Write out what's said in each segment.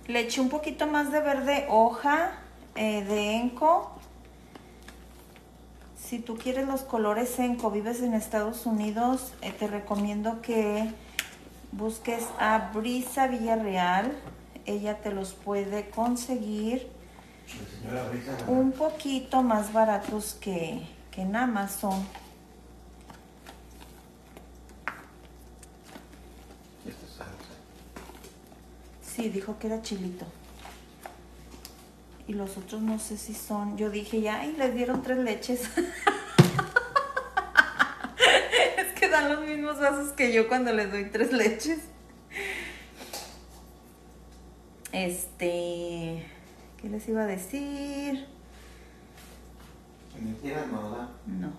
Le eché un poquito más de verde hoja de Enco. Si tú quieres los colores Enco, vives en Estados Unidos, te recomiendo que busques a Brisa Villarreal. Ella te los puede conseguir un poquito más baratos que en Amazon. Sí, dijo que era chilito. Y los otros no sé si son. Yo dije, ya, y les dieron 3 leches. Es que dan los mismos vasos que yo cuando les doy 3 leches. ¿Qué les iba a decir? Mentiras no, ¿verdad? No.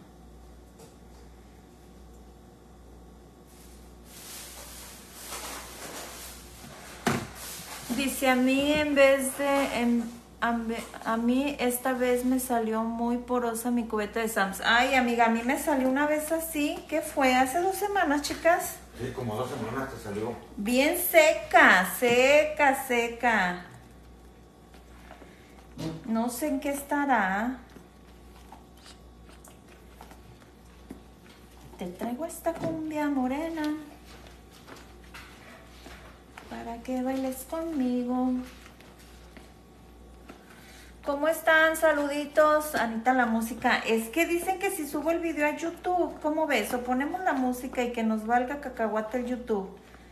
Dice, a mí en vez de... a mí esta vez me salió muy porosa mi cubeta de Sams. Ay, amiga, a mí me salió una vez así. ¿Qué fue? ¿Hace 2 semanas, chicas? Sí, como 2 semanas te salió. Bien seca, seca, seca. No sé en qué estará. Te traigo esta cumbia morena para que bailes conmigo. ¿Cómo están? Saluditos. Anita, la música. Es que dicen que si subo el video a YouTube, ¿cómo ves? O ponemos la música y que nos valga cacahuate el YouTube.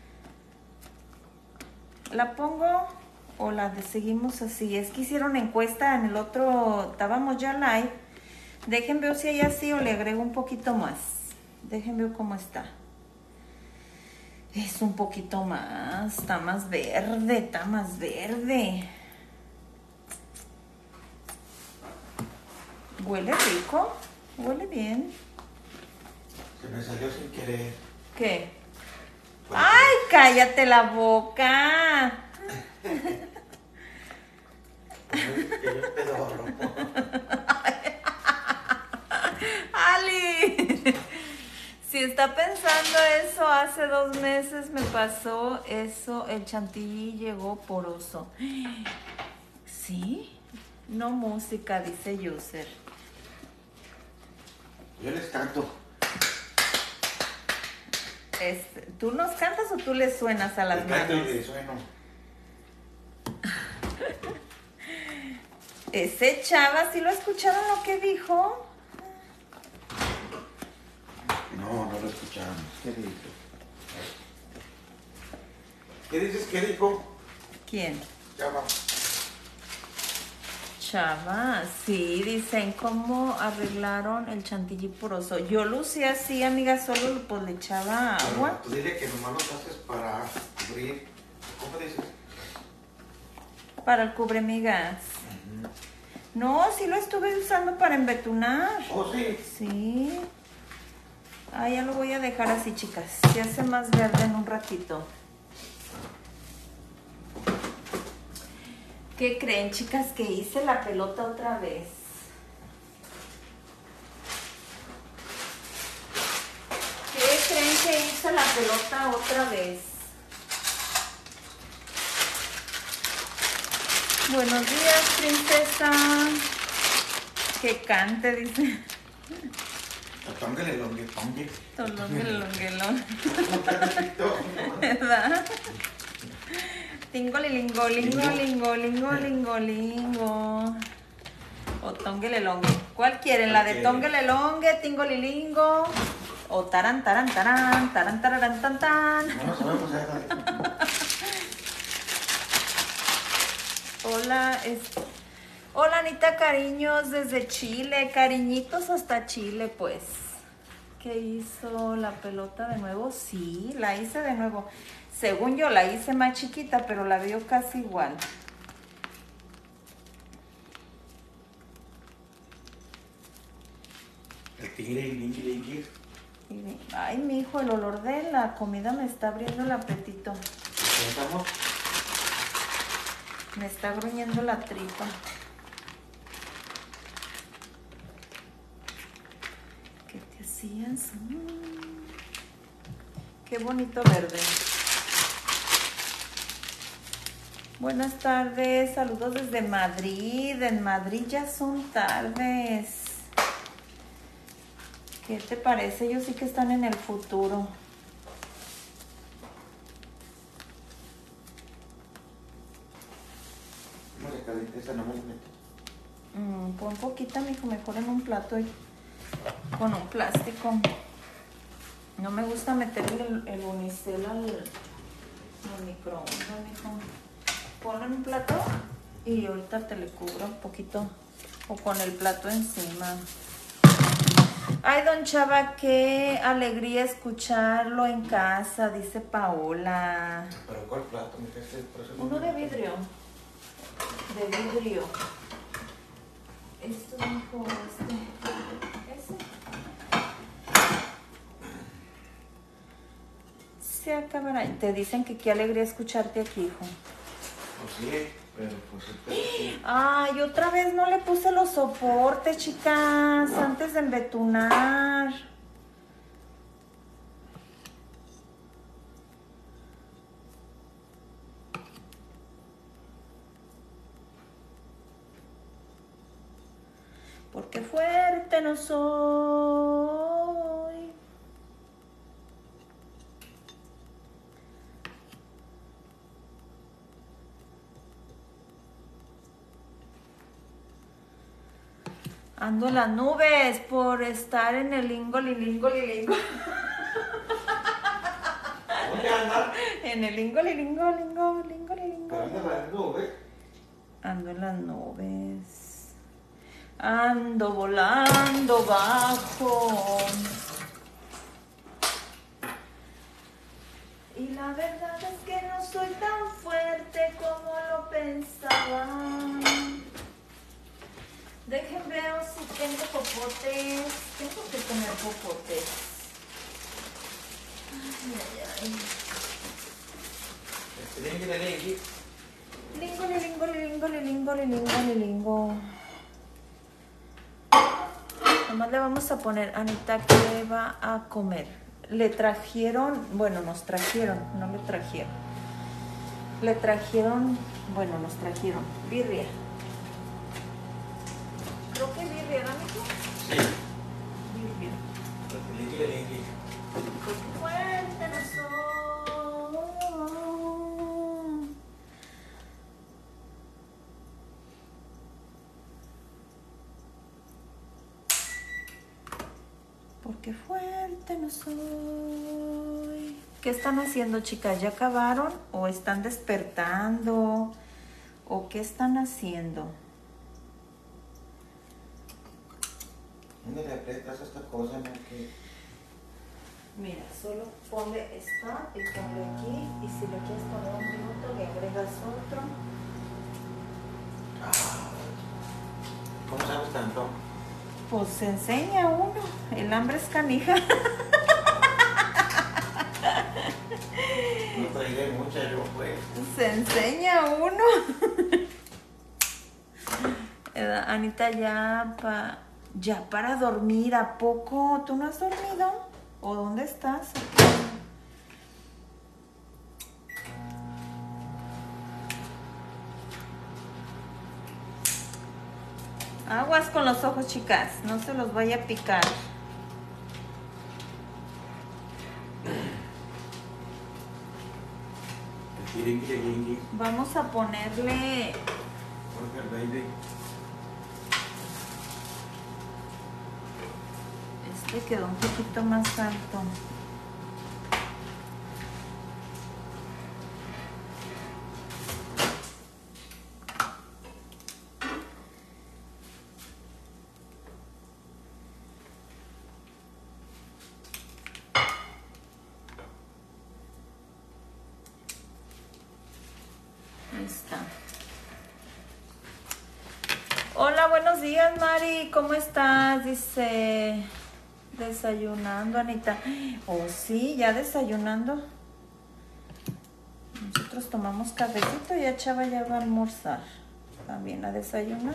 ¿La pongo o la seguimos así? Es que hicieron encuesta en el otro, estábamos ya live. Dejen ver si hay así o le agrego un poquito más. Dejen ver cómo está. Es un poquito más, está más verde, está más verde. Huele rico, huele bien. Se me salió sin querer. ¿Qué? ¡Ay, cállate la boca! ¡Ali! Si está pensando eso, hace 2 meses me pasó eso, el chantilly llegó poroso. ¿Sí? No música, dice user. Yo les canto. ¿Tú nos cantas o tú le suenas a las manos? Canto y le sueno. Ese chava, ¿sí lo escucharon lo que dijo? No, no lo escuchamos. ¿Qué dijo? ¿Qué dices? ¿Qué dijo? ¿Quién? Chava. Chava, sí, dicen cómo arreglaron el chantilly poroso. Yo lo usé así, amiga, solo pues le echaba agua. Tú dile que nomás los haces para cubrir. ¿Cómo dices? Para el cubremigas. No, sí lo estuve usando para embetunar. Oh, sí. Sí. Ah, ya lo voy a dejar así, chicas. Se hace más verde en un ratito. ¿Qué creen, chicas? Que hice la pelota otra vez. ¿Qué creen que hice la pelota otra vez? Buenos días, princesa. Que cante, dice. Tóngale longue, tongue. Tolonguelonguelón. ¿Verdad? Tingolilingo, lingo, lingo, lingo, lingo, lingo. O tonguelelongue. ¿Cuál quieren? ¿La de tonguelelongue, tingolilingo? O taran, taran, taran, taran, taran, tan, tan. No sabemos esa. Hola, hola Anita, cariños desde Chile, cariñitos hasta Chile, pues. ¿Qué hizo la pelota de nuevo? Sí, la hice de nuevo. Según yo la hice más chiquita, pero la veo casi igual. El tigre y lingui. Ay, mi hijo, el olor de la comida me está abriendo el apetito. ¿Estamos? Me está gruñendo la tripa. ¿Qué te hacías? Qué bonito verde. Buenas tardes, saludos desde Madrid. En Madrid ya son tardes. ¿Qué te parece? Ellos sí que están en el futuro. Esa no me la meto. Pon poquita, mijo, mejor en un plato y con un plástico. No me gusta meterle el unicel al microondas, mijo. Ponlo en un plato y ahorita te le cubro un poquito o con el plato encima. Ay, don Chava, qué alegría escucharlo en casa, dice Paola. ¿Pero cuál plato? Uno de vidrio. De vidrio. Esto, mijo, ese. Se acabará. Te dicen que qué alegría escucharte aquí, hijo. Pues sí, pero pues... Ay, otra vez no le puse los soportes, chicas, antes de embetunar. Porque fuerte no soy. Ando en las nubes por estar en el lingolilingo. ¿Dónde andas? En el lingolilingo. ¿Pero anda las nubes? Ando en las nubes. Ando volando bajo. Y la verdad es que no soy tan fuerte como lo pensaba. Dejen ver si tengo popotes. Tengo que tener popotes. Ay. Lingo. Nomás le vamos a poner, Anita, ¿qué va a comer? Le trajeron, bueno, nos trajeron, no le trajeron. Le trajeron, bueno, nos trajeron birria. Creo que birria, ¿verdad, mijo? Sí. Birria. Porque fuerte no soy. Porque fuerte no soy. ¿Qué están haciendo, chicas? ¿Ya acabaron? ¿O están despertando? ¿O qué están haciendo? ¿Dónde le aprietas esta cosa, no? Que... Mira, solo ponle esta y ponle aquí. Y si le quieres poner un minuto, le agregas otro. ¿Cómo sabes tanto? Pues se enseña uno. El hambre es canija. No traigué mucha yo, pues. Se enseña uno. Anita, ya para dormir. ¿A poco? ¿Tú no has dormido? ¿O dónde estás? Aguas con los ojos, chicas. No se los vaya a picar. Vamos a ponerle... Este quedó un poquito más alto. Ahí está. Hola, buenos días, Mari. ¿Cómo estás? Dice... Desayunando, Anita. Oh, sí, ya desayunando. Nosotros tomamos cafecito y ya Chava ya va a almorzar. También a desayunar.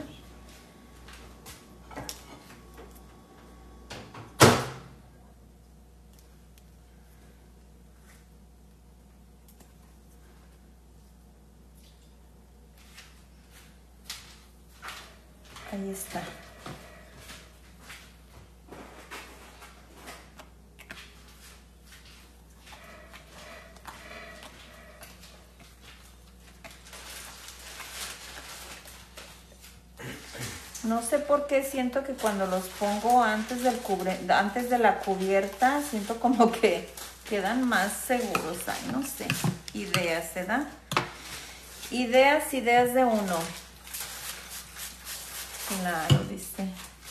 Ahí está. No sé por qué siento que cuando los pongo antes de la cubierta, siento como que quedan más seguros. Ay, no sé. Ideas, ¿verdad? Ideas de uno. Claro, dice.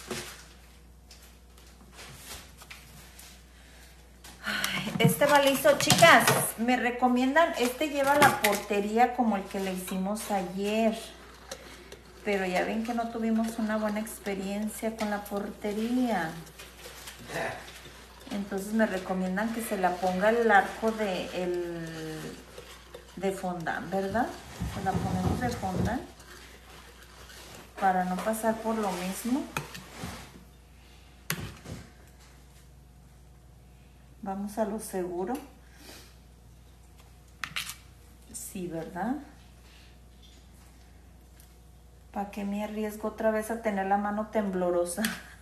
Ay, este va listo. Chicas, me recomiendan, este lleva la portería como el que le hicimos ayer. Pero ya ven que no tuvimos una buena experiencia con la portería. Entonces me recomiendan que se la ponga el arco de fondant, ¿verdad? Se la ponemos de fondant para no pasar por lo mismo. Vamos a lo seguro. Sí, ¿verdad? ¿Para qué me arriesgo otra vez a tener la mano temblorosa?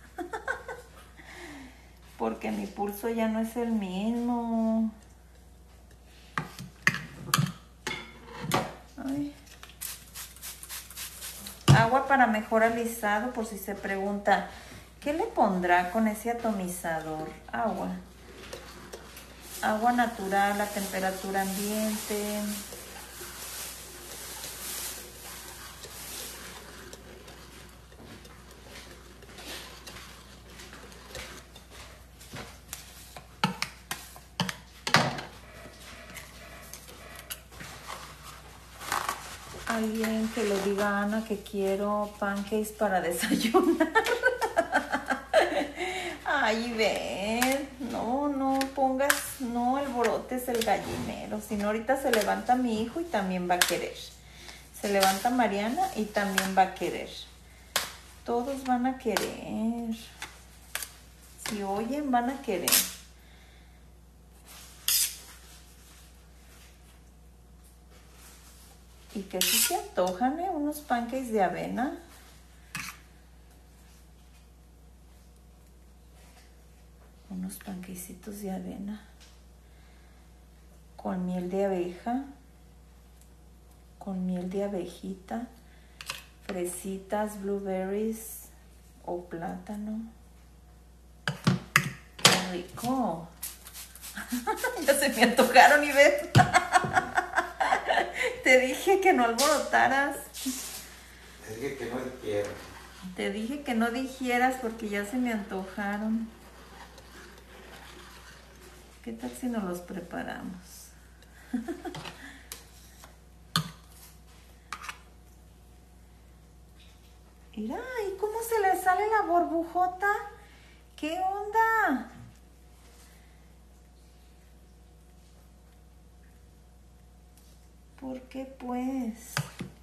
Porque mi pulso ya no es el mismo. Ay. Agua para mejor alisado, por si se pregunta. ¿Qué le pondrá con ese atomizador? Agua. Agua natural a temperatura ambiente. Alguien que le diga a Ana que quiero pancakes para desayunar. Ay, ven, no pongas, no alborotes el gallinero, si no ahorita se levanta mi hijo y también va a querer. Se levanta Mariana y también va a querer. Todos van a querer. Si oyen, van a querer. Y que sí se antojan, unos pancakes de avena. Unos panquecitos de avena con miel de abeja, con miel de abejita, fresitas, blueberries o plátano. ¡Qué rico! Ya se me antojaron, Ivette. Te dije que no alborotaras. Te dije que no dijera. Te dije que no dijeras porque ya se me antojaron. ¿Qué tal si nos los preparamos? Mira, ¿y cómo se le sale la burbujota? ¿Qué onda? ¿Por qué pues?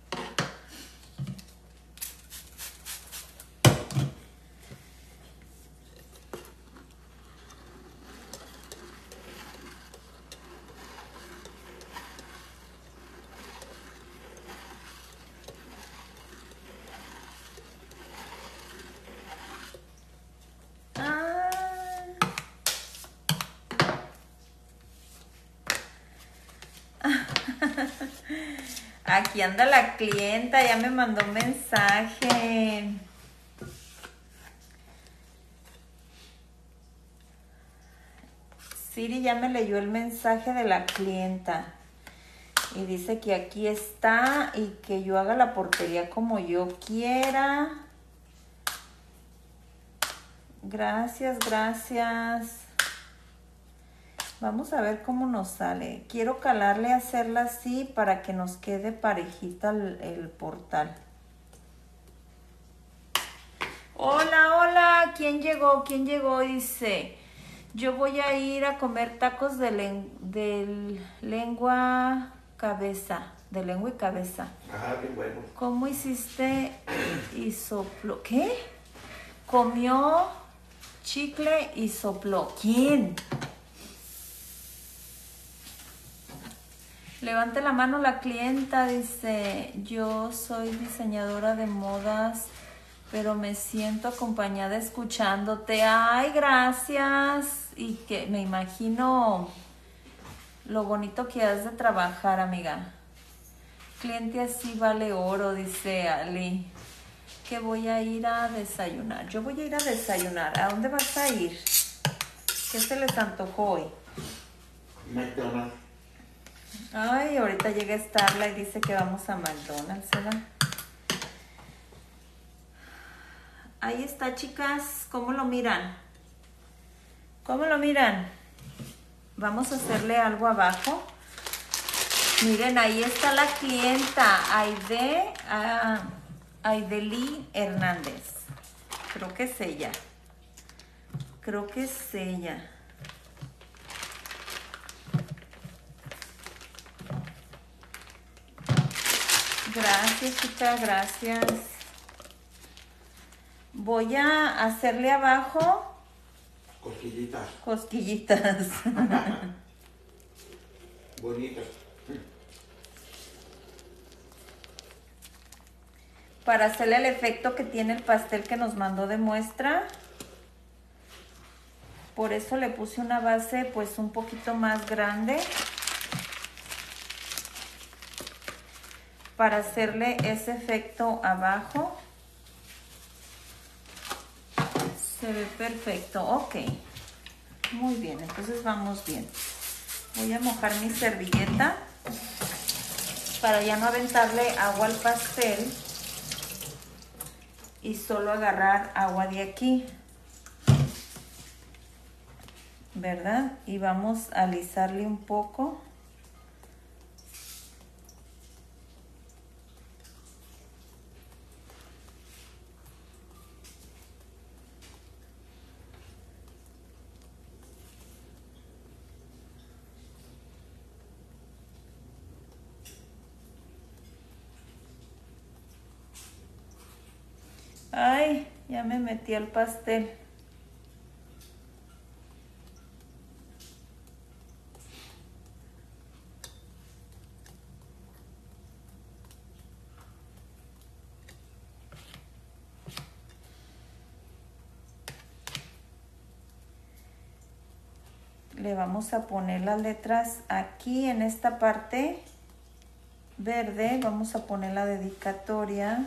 Aquí anda la clienta, ya me mandó un mensaje. Siri ya me leyó el mensaje de la clienta. Y dice que aquí está y que yo haga la portería como yo quiera. Gracias, gracias. Vamos a ver cómo nos sale. Quiero calarle, hacerla así para que nos quede parejita el portal. Hola, hola. ¿Quién llegó? ¿Quién llegó? Dice, yo voy a ir a comer tacos de lengua cabeza. De lengua y cabeza. Ah, bien bueno. ¿Cómo hiciste y sopló? ¿Qué? Comió chicle y sopló. ¿Quién? Levante la mano la clienta, dice, yo soy diseñadora de modas Pero me siento acompañada escuchándote. Ay, gracias. Y que me imagino lo bonito que has de trabajar, amiga. Cliente así vale oro, dice Ali. Que voy a ir a desayunar. Yo voy a ir a desayunar. ¿A dónde vas a ir? ¿Qué se les antojó hoy? McDonald's. Ay, ahorita llega Starla y dice que vamos a McDonald's, ¿verdad? Ahí está, chicas. ¿Cómo lo miran? ¿Cómo lo miran? Vamos a hacerle algo abajo. Miren, ahí está la clienta, Aideli Hernández. Creo que es ella. Creo que es ella. Gracias, chicas, gracias. Voy a hacerle abajo Cosquillitas. cosquillitas. Bonitas. Para hacerle el efecto que tiene el pastel que nos mandó de muestra. Por eso le puse una base pues un poquito más grande. Para hacerle ese efecto abajo. Se ve perfecto. Ok. Muy bien, entonces vamos bien. Voy a mojar mi servilleta para ya no aventarle agua al pastel y solo agarrar agua de aquí, ¿verdad? Y vamos a alisarle un poco. Ay, ya me metí al pastel. Le vamos a poner las letras aquí en esta parte verde. Vamos a poner la dedicatoria.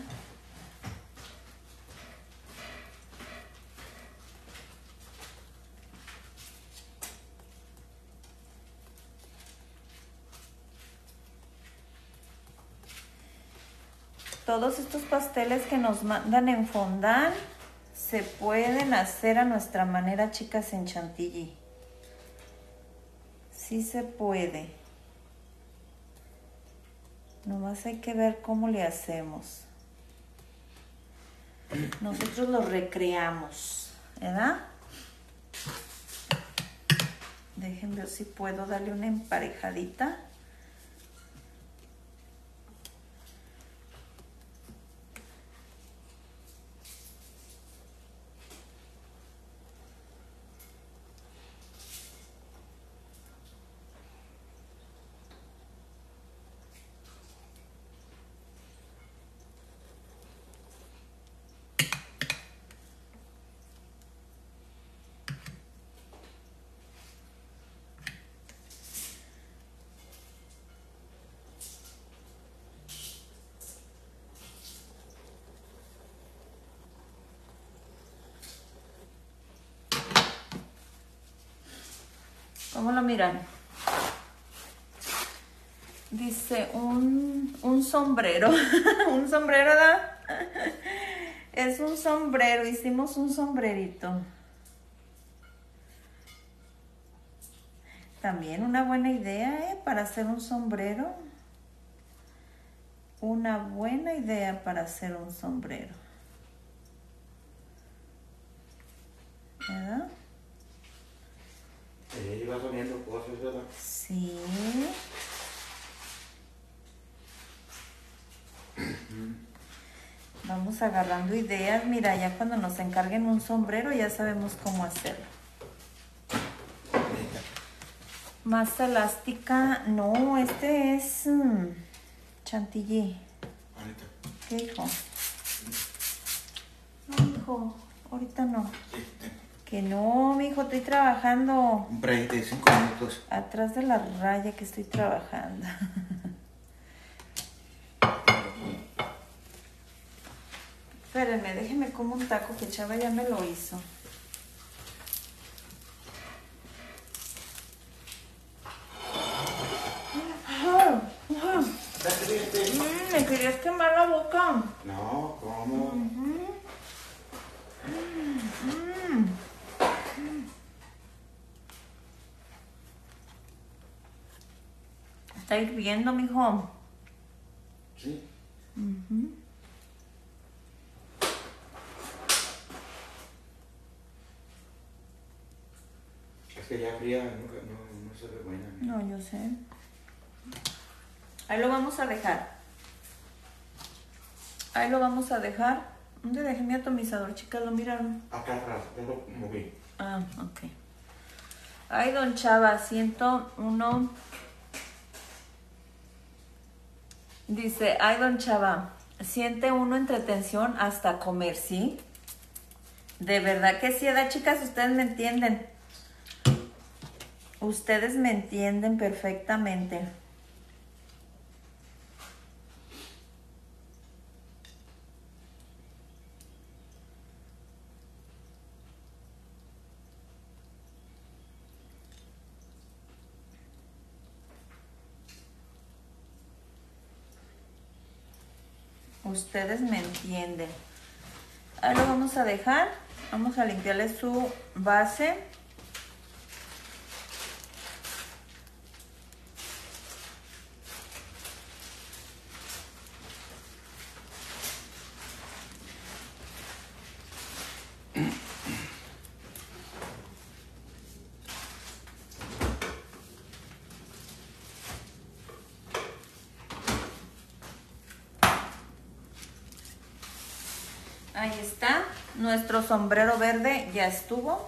Todos estos pasteles que nos mandan en fondant se pueden hacer a nuestra manera, chicas, en Chantilly. Sí se puede. Nomás hay que ver cómo le hacemos. Nosotros lo recreamos, ¿verdad? Déjenme ver si puedo darle una emparejadita. ¿Cómo lo miran? Dice un sombrero. Un sombrero, ¿verdad? Es un sombrero. Hicimos un sombrerito. También una buena idea, para hacer un sombrero. Una buena idea para hacer un sombrero. ¿Verdad? Iba poniendo cosas, ¿verdad? Sí. Vamos agarrando ideas. Mira, ya cuando nos encarguen un sombrero ya sabemos cómo hacerlo. Masa elástica. No, este es Chantilly. ¿Qué dijo? mijo. Ahorita no. Sí, tengo Que no, mijo, estoy trabajando. un break de 5 minutos. Atrás de la raya que estoy trabajando. Espérenme, déjenme como un taco que Chava ya me lo hizo. Me querías quemar la boca. No, ¿cómo? Está hirviendo, mijo. Sí. Es que ya fría no se ve buena. No, yo sé. Ahí lo vamos a dejar. Ahí lo vamos a dejar. ¿Dónde dejé mi atomizador, chicas? ¿Lo miraron? Acá atrás, yo lo moví. Ah, ok. Ay, don Chava, 101. Dice, ay, don Chava, siente uno entretención hasta comer, ¿sí? De verdad que sí, ¿verdad, chicas? Ustedes me entienden. Ustedes me entienden perfectamente. Ustedes me entienden. Ahí lo vamos a dejar. Vamos a limpiarle su base. Ahí está, nuestro sombrero verde ya estuvo.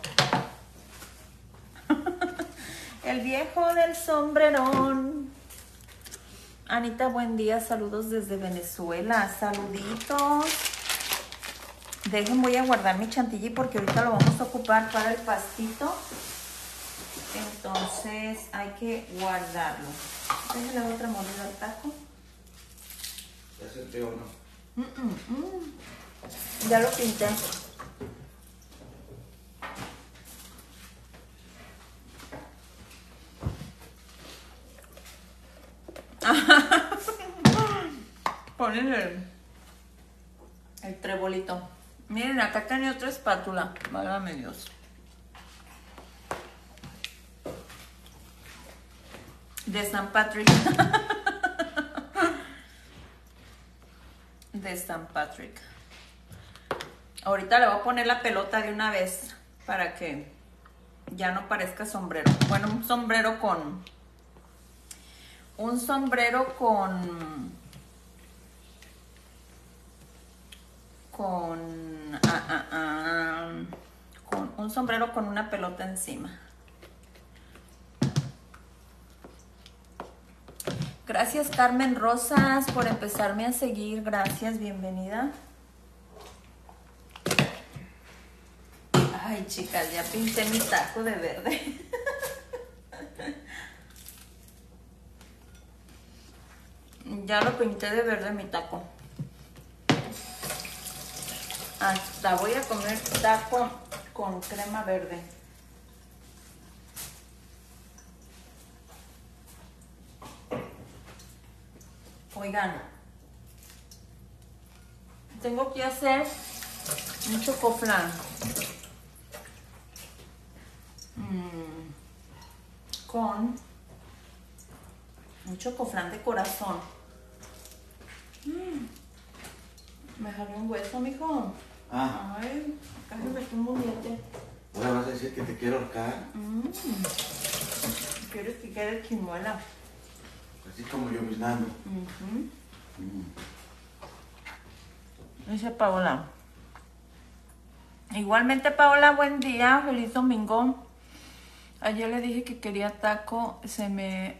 El viejo del sombrerón. Anita, buen día, saludos desde Venezuela, saluditos. Dejen, voy a guardar mi chantilly porque ahorita lo vamos a ocupar para el pastito. Entonces hay que guardarlo. Déjenle otra mordida al taco. ¿Ya se enfrió o no? Ya lo pinté. Ponen el trebolito. Miren, acá tenía otra espátula. Válgame Dios. De San Patrick. De San Patrick. Ahorita le voy a poner la pelota de una vez para que ya no parezca sombrero. Bueno, un sombrero con un sombrero con una pelota encima. Gracias, Carmen Rosas, por empezarme a seguir. Gracias, bienvenida. Ay, chicas, ya pinté mi taco de verde. Ya lo pinté de verde mi taco. Hasta voy a comer taco con crema verde. Oigan, tengo que hacer un chocoflan con un chocoflan de corazón. Me jalé un hueso, mijo. Ah. Ay, casi me tumbo un diente. Ahora vas a decir que te quiero ahorcar. ¿Quieres que quede chimuela? Así como yo mirando. Dice Paola. Igualmente, Paola, buen día, feliz domingo. Ayer le dije que quería taco, se me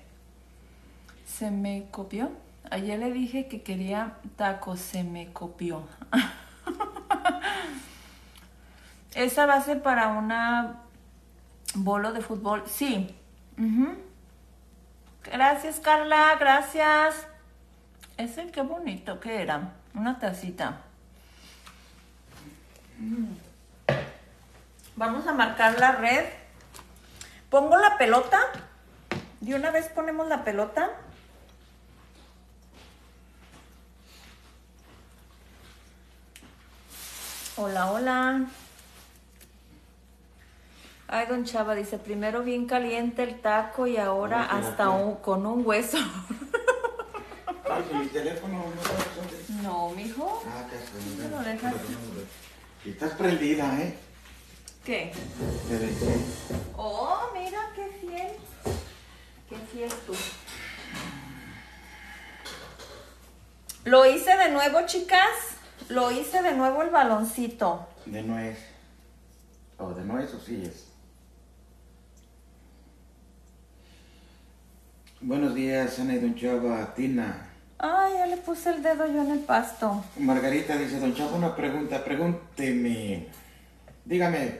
copió. Ayer le dije que quería taco, se me copió. Esa va a ser para una bolo de fútbol. Sí. Ujú. Gracias, Carla. Gracias. Ese qué bonito que era. Una tacita. Vamos a marcar la red. Pongo la pelota. De una vez ponemos la pelota. Hola, hola. Ay, don Chava dice, primero bien caliente el taco y ahora hasta con un hueso. Ay, mi teléfono no está. No, mijo. Ah, que ¿Dónde lo dejas? Y estás prendida, ¿eh? ¿Qué? Te dejé. Oh, mira, qué fiel. Qué fiel tú. Lo hice de nuevo, chicas. Lo hice de nuevo el baloncito. De nuez. O de nuez o sí es. Buenos días, Ana y Don Chava, Tina. Ay, ya le puse el dedo yo en el pasto. Margarita dice, Don Chava, una pregunta, pregúnteme. Dígame.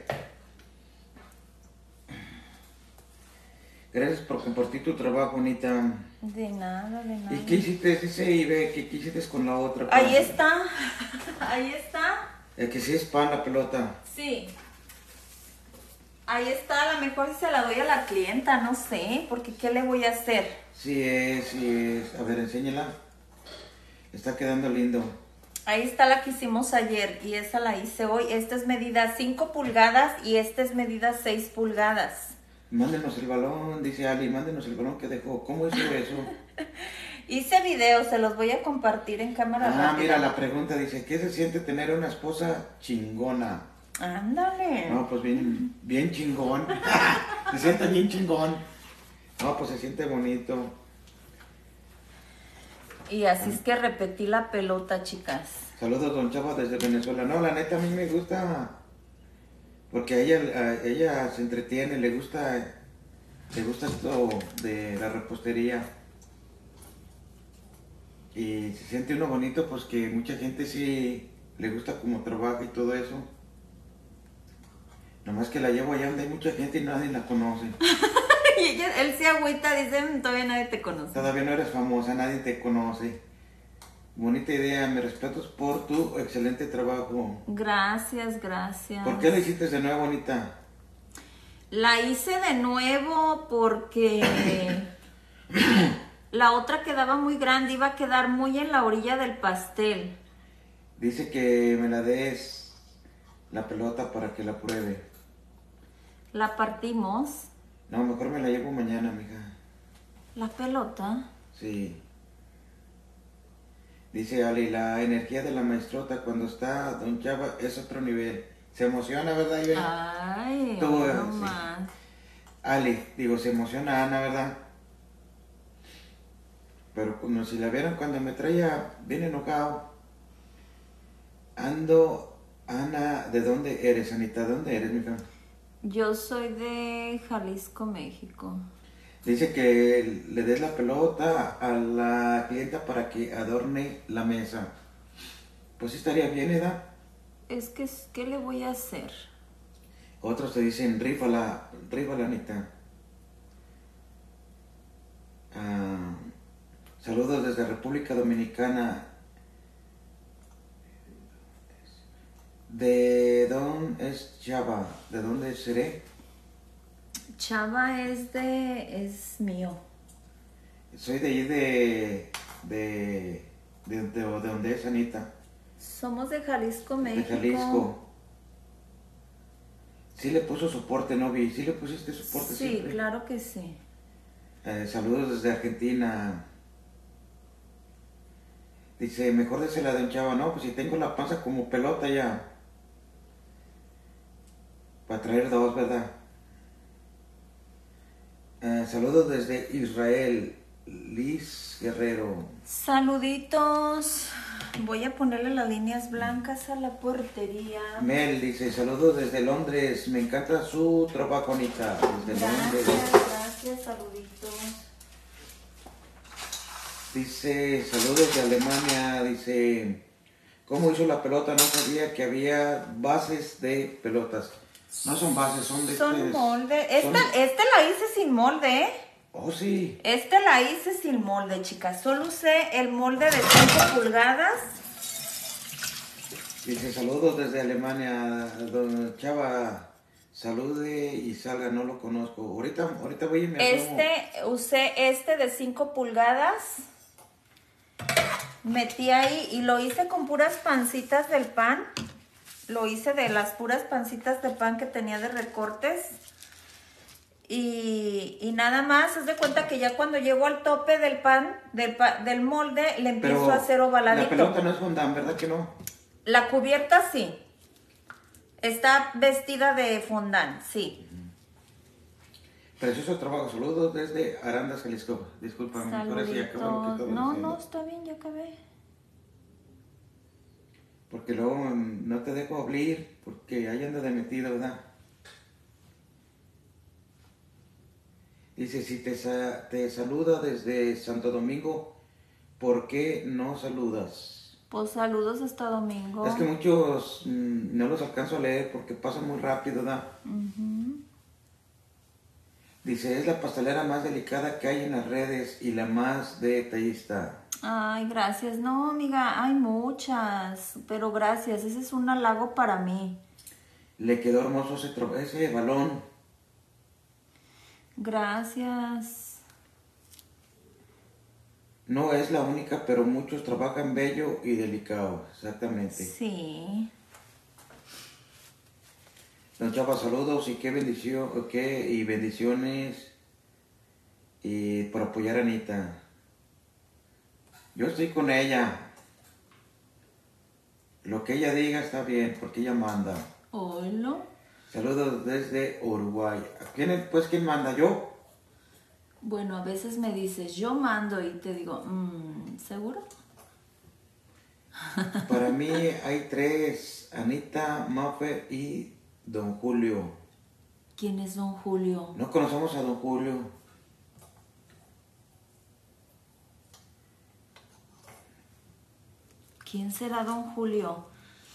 Gracias por compartir tu trabajo, Anita. De nada, de nada. ¿Y qué hiciste? Dice Ibe, ¿qué hiciste con la otra? Ahí está. Ahí está. Que sí es pan la pelota. Sí. Ahí está, a lo mejor si se la doy a la clienta, no sé, porque ¿qué le voy a hacer? Sí es, sí es. A ver, enséñala. Está quedando lindo. Ahí está la que hicimos ayer y esa la hice hoy. Esta es medida 5 pulgadas y esta es medida 6 pulgadas. Mándenos el balón, dice Ali, mándenos el balón que dejó. ¿Cómo hizo eso? Hice videos, se los voy a compartir en cámara rápida. Mira, la pregunta dice, ¿qué se siente tener una esposa chingona? Ándale. No, pues bien chingón. Se siente bien chingón. No, pues se siente bonito. Y así es que repetí la pelota, chicas. Saludos, Don Chava, desde Venezuela. No, la neta, a mí me gusta, porque a ella se entretiene, le gusta esto de la repostería. Y se siente uno bonito, pues que mucha gente sí le gusta como trabaja y todo eso. Nomás que la llevo allá donde hay mucha gente y nadie la conoce. Y él se agüita, dice, todavía nadie te conoce. Todavía no eres famosa, nadie te conoce. Bonita idea, me respetos por tu excelente trabajo. Gracias, gracias. ¿Por qué la hiciste de nuevo, Bonita? La hice de nuevo porque la otra quedaba muy grande, iba a quedar muy en la orilla del pastel. Dice que me la des la pelota para que la pruebe. La partimos. No, mejor me la llevo mañana, mija. ¿La pelota? Sí. Dice Ali, la energía de la maestrota cuando está Don Chava es otro nivel. Se emociona, ¿verdad, Ibe? Ay, Tú, no sí. más. Ali, digo, se emociona Ana, ¿verdad? Pero como si la vieran cuando me traía bien enojado. Ando, Ana, ¿de dónde eres, Anita? ¿De dónde eres, mija? Yo soy de Jalisco, México. Dice que le des la pelota a la clienta para que adorne la mesa. Pues sí estaría bien, ¿verdad? Es que, ¿qué le voy a hacer? Otros te dicen, rífala, Anita. Saludos desde República Dominicana. ¿De dónde es Chava? ¿De dónde seré? Chava es mío. Soy de ahí de donde es Anita. Somos de Jalisco, México. De Jalisco. Sí le puso soporte, ¿no vi? ¿Sí le pusiste soporte Sí, siempre? claro que sí. Saludos desde Argentina. Dice, mejor désela de un Chava. No, pues si tengo la panza como pelota ya. Para traer dos, ¿verdad? Saludos desde Israel. Liz Guerrero. Saluditos. Voy a ponerle las líneas blancas a la portería. Mel dice, saludos desde Londres. Me encanta su trabajo, Anita. Desde Londres. Gracias, saluditos. Dice, saludos de Alemania. Dice, cómo hizo la pelota, no sabía que había bases de pelotas. No son bases, son de Son molde. Este la hice sin molde, ¿eh? Oh, sí. Este la hice sin molde, chicas. Solo usé el molde de 5 pulgadas. Dice, saludos desde Alemania, don Chava, salude y salga, no lo conozco. Ahorita voy y me asomo. Usé este de 5 pulgadas. Metí ahí y lo hice con puras pancitas del pan. Lo hice de las puras pancitas de pan que tenía de recortes. Y nada más, haz de cuenta que ya cuando llego al tope del pan, del molde, le empiezo Pero a hacer ovaladito. la pelota no es fondant, ¿verdad que no? La cubierta sí. Está vestida de fondant, sí. Precioso trabajo, saludos desde Arandas, Jalisco. Disculpa, ahora sí acabo lo que todo No, diciendo. no, está bien, ya acabé. Porque luego no te dejo hablar, porque ahí anda de metido, ¿verdad? Dice, si te saluda desde Santo Domingo, ¿por qué no saludas? Pues saludos hasta domingo. Es que muchos no los alcanzo a leer porque pasan muy rápido, ¿verdad? Dice, es la pastelera más delicada que hay en las redes y la más detallista. Ay, gracias. No, amiga, hay muchas, pero gracias. Ese es un halago para mí. Le quedó hermoso ese balón. Gracias. No es la única, pero muchos trabajan bello y delicado, exactamente. Sí. Don Chava, saludos y qué bendición, y bendiciones y por apoyar a Anita. Yo estoy con ella. Lo que ella diga está bien, porque ella manda. Hola. Saludos desde Uruguay. ¿Quién manda? ¿Yo? Bueno, a veces me dices, yo mando y te digo, ¿seguro? Para mí hay 3, Anita, Mafe y Don Julio. ¿Quién es Don Julio? No conocemos a Don Julio. ¿Quién será Don Julio?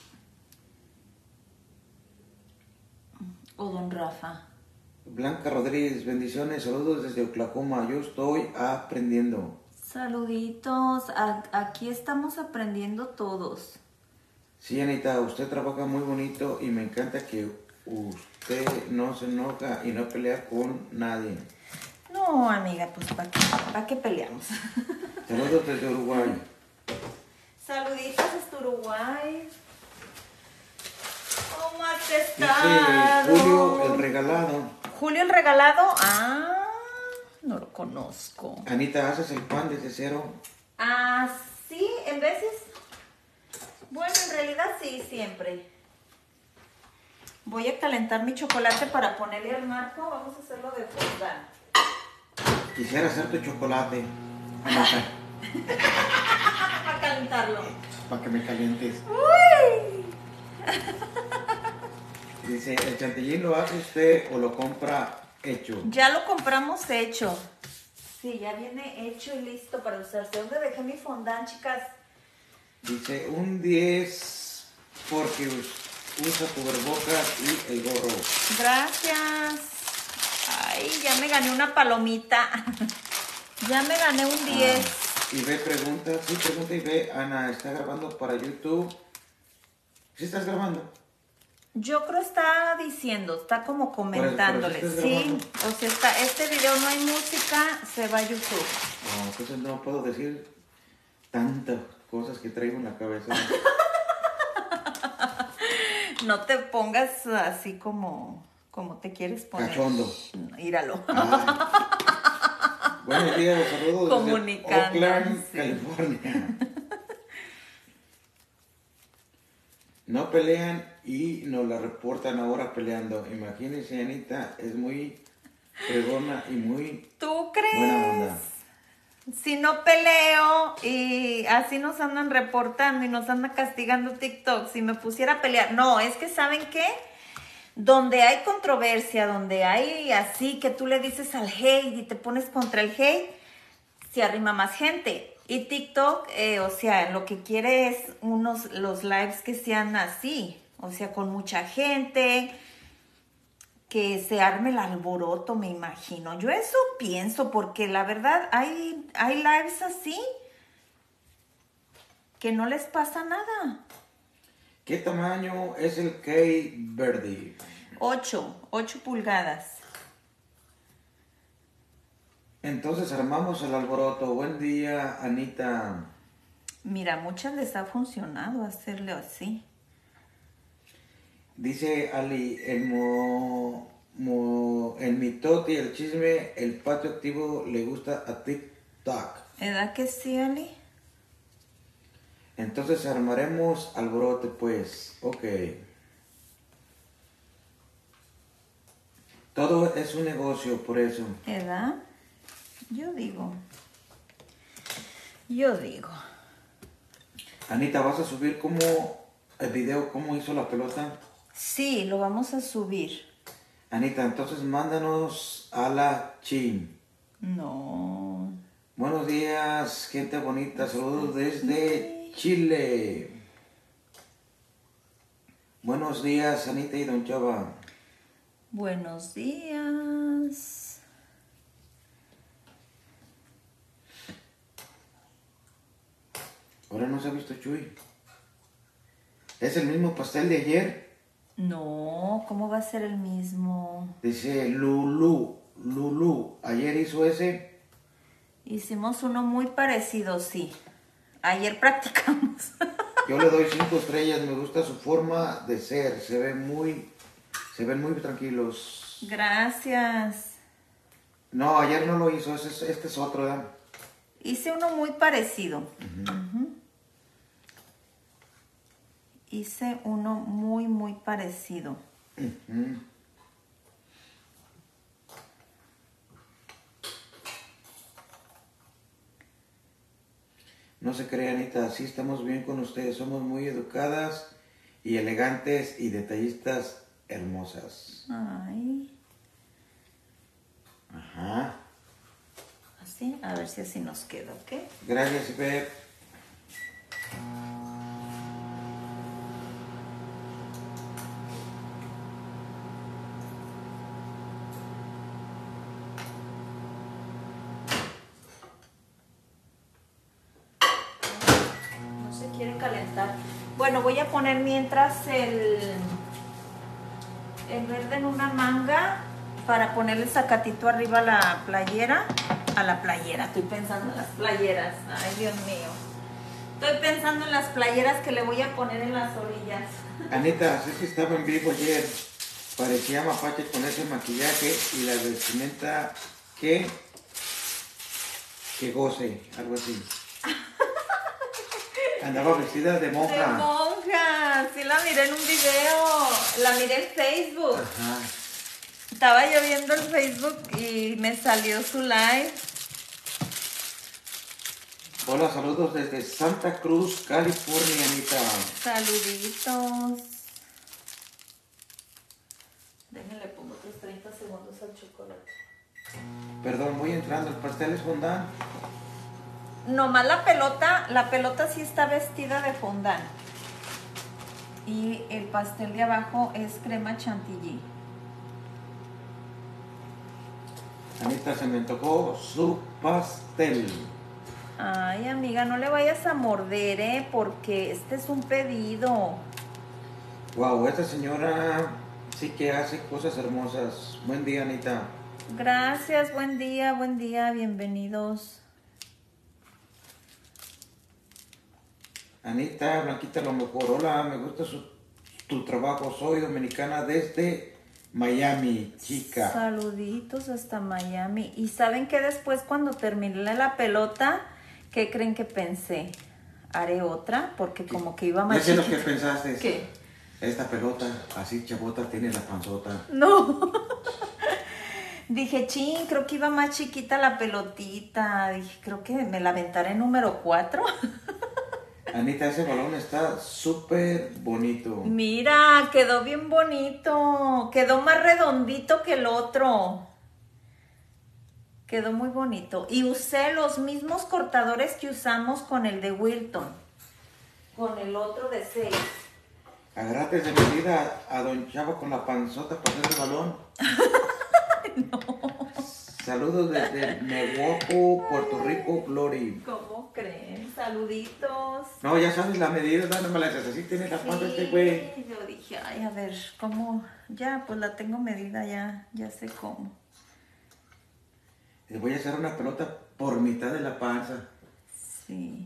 ¿O Don Rafa? Blanca Rodríguez, bendiciones, saludos desde Oklahoma. Yo estoy aprendiendo. Saluditos, aquí estamos aprendiendo todos. Sí, Anita, usted trabaja muy bonito y me encanta que usted no se enoja y no pelea con nadie. No, amiga, pues ¿para qué peleamos? Saludos desde Uruguay. Saluditos hasta Uruguay. ¿Cómo has Dice estado? Julio el regalado. Julio el regalado. Ah, no lo conozco. Anita, ¿haces el pan desde cero? Ah, sí, en veces. Bueno, en realidad sí, siempre. Voy a calentar mi chocolate para ponerle al marco. Vamos a hacerlo de fondant. Quisiera hacer tu chocolate, Anita, Para calentarlo. para que me calientes. Uy. Dice, ¿el chantilly lo hace usted o lo compra hecho? Ya lo compramos hecho. Sí, ya viene hecho y listo para usarse. ¿Dónde dejé mi fondant, chicas? Dice, un 10 porque usa cubrebocas y el gorro. Gracias. Ay, ya me gané una palomita. Ya me gané un 10. Y ve, pregunta y ve, Ana, ¿está grabando para YouTube? ¿Sí estás grabando? Yo creo está diciendo, está como comentándole. Por eso estás Sí, grabando. o sea, este video no hay música, se va a YouTube. No, entonces no puedo decir tantas cosas que traigo en la cabeza. No te pongas así como te quieres poner. Cachondo. Míralo. Buenos días, saludos desde Comunicando, Oakland, sí. California. No pelean y nos la reportan ahora peleando. Imagínense, Anita, es muy fregona y muy ¿Tú crees? buena onda. Si no peleo y así nos andan reportando y nos andan castigando TikTok, si me pusiera a pelear. No, es que ¿saben qué? Donde hay controversia, donde hay así que tú le dices al hate y te pones contra el hate, se arrima más gente. Y TikTok, o sea, lo que quiere es los lives que sean así, o sea, con mucha gente, que se arme el alboroto, me imagino. Yo eso pienso, porque la verdad hay lives así que no les pasa nada. ¿Qué tamaño es el Cake Verde? 8 pulgadas. Entonces armamos el alboroto. Buen día, Anita. Mira, muchas les ha funcionado hacerlo así. Dice Ali, en mi toti el chisme, el patio activo le gusta a TikTok. ¿Verdad que sí, Ali? Entonces armaremos alborote, pues. Ok. Todo es un negocio, por eso. ¿Verdad? Yo digo. Anita, ¿vas a subir el video cómo hizo la pelota? Sí, lo vamos a subir. Anita, entonces mándanos a la chin. No. Buenos días, gente bonita. Saludos desde Chile. Buenos días, Anita y Don Chava. Buenos días. Ahora no se ha visto Chuy. ¿Es el mismo pastel de ayer? No, ¿cómo va a ser el mismo? Dice Lulu. Ayer hizo ese. Hicimos uno muy parecido, sí. Ayer practicamos. Yo le doy 5 estrellas. Me gusta su forma de ser. Se ven muy tranquilos. Gracias. No, ayer no lo hizo. Este es otro, ¿verdad? Hice uno muy parecido. Ujú. Hice uno muy parecido. Uh-huh. No se crea, Anita, así estamos bien con ustedes. Somos muy educadas y elegantes y detallistas hermosas. Ay. Ajá. Así, a ver si así nos queda, ¿ok? Gracias, Pep. No se quiere calentar. Bueno, voy a poner mientras el verde en una manga para ponerle sacatito arriba a la playera. Estoy pensando en las playeras. Ay, Dios mío. Estoy pensando en las playeras que le voy a poner en las orillas. Anita, sé que estaba en vivo ayer. Parecía mapache con ese maquillaje y la vestimenta que goce, algo así. Andaba vestida de monja. De monja, sí la miré en un video, la miré en Facebook. Ajá. Estaba yo viendo el Facebook y me salió su live. Hola, saludos desde Santa Cruz, California, Anita. Saluditos. Déjenle pongo otros 30 segundos al chocolate. Perdón, voy entrando, el pastel es fondant. Nomás la pelota sí está vestida de fondant. Y el pastel de abajo es crema chantilly. Anita, se me antojó su pastel. Ay, amiga, no le vayas a morder, porque este es un pedido. Wow, esta señora sí que hace cosas hermosas. Buen día, Anita. Gracias, buen día, bienvenidos. Anita, Blanquita, lo mejor. Hola, me gusta tu trabajo. Soy dominicana desde Miami, chica. Saluditos hasta Miami. ¿Y saben qué? Después, cuando terminé la pelota, ¿qué creen que pensé? Haré otra, porque como que iba más ¿Ya sé lo que chiquita. pensaste? ¿Qué? Esta pelota, así chabota, tiene la panzota. No. Dije, chin, creo que iba más chiquita la pelotita. Dije, creo que me la aventaré número 4. Anita, ese balón está súper bonito. Mira, quedó bien bonito. Quedó más redondito que el otro. Quedó muy bonito. Y usé los mismos cortadores que usamos con el de Wilton. Con el otro de 6. Agárrate de medida a don Chavo con la panzota para hacer el balón. No. Saludos desde Nehuoco, Puerto Rico, Glory. ¿Cómo creen? Saluditos. No, ya sabes la medida, no me la haces así, tiene la panza este güey. Yo dije, ay, a ver, ¿cómo? Ya, pues la tengo medida, ya sé cómo. Le voy a hacer una pelota por mitad de la panza. Sí.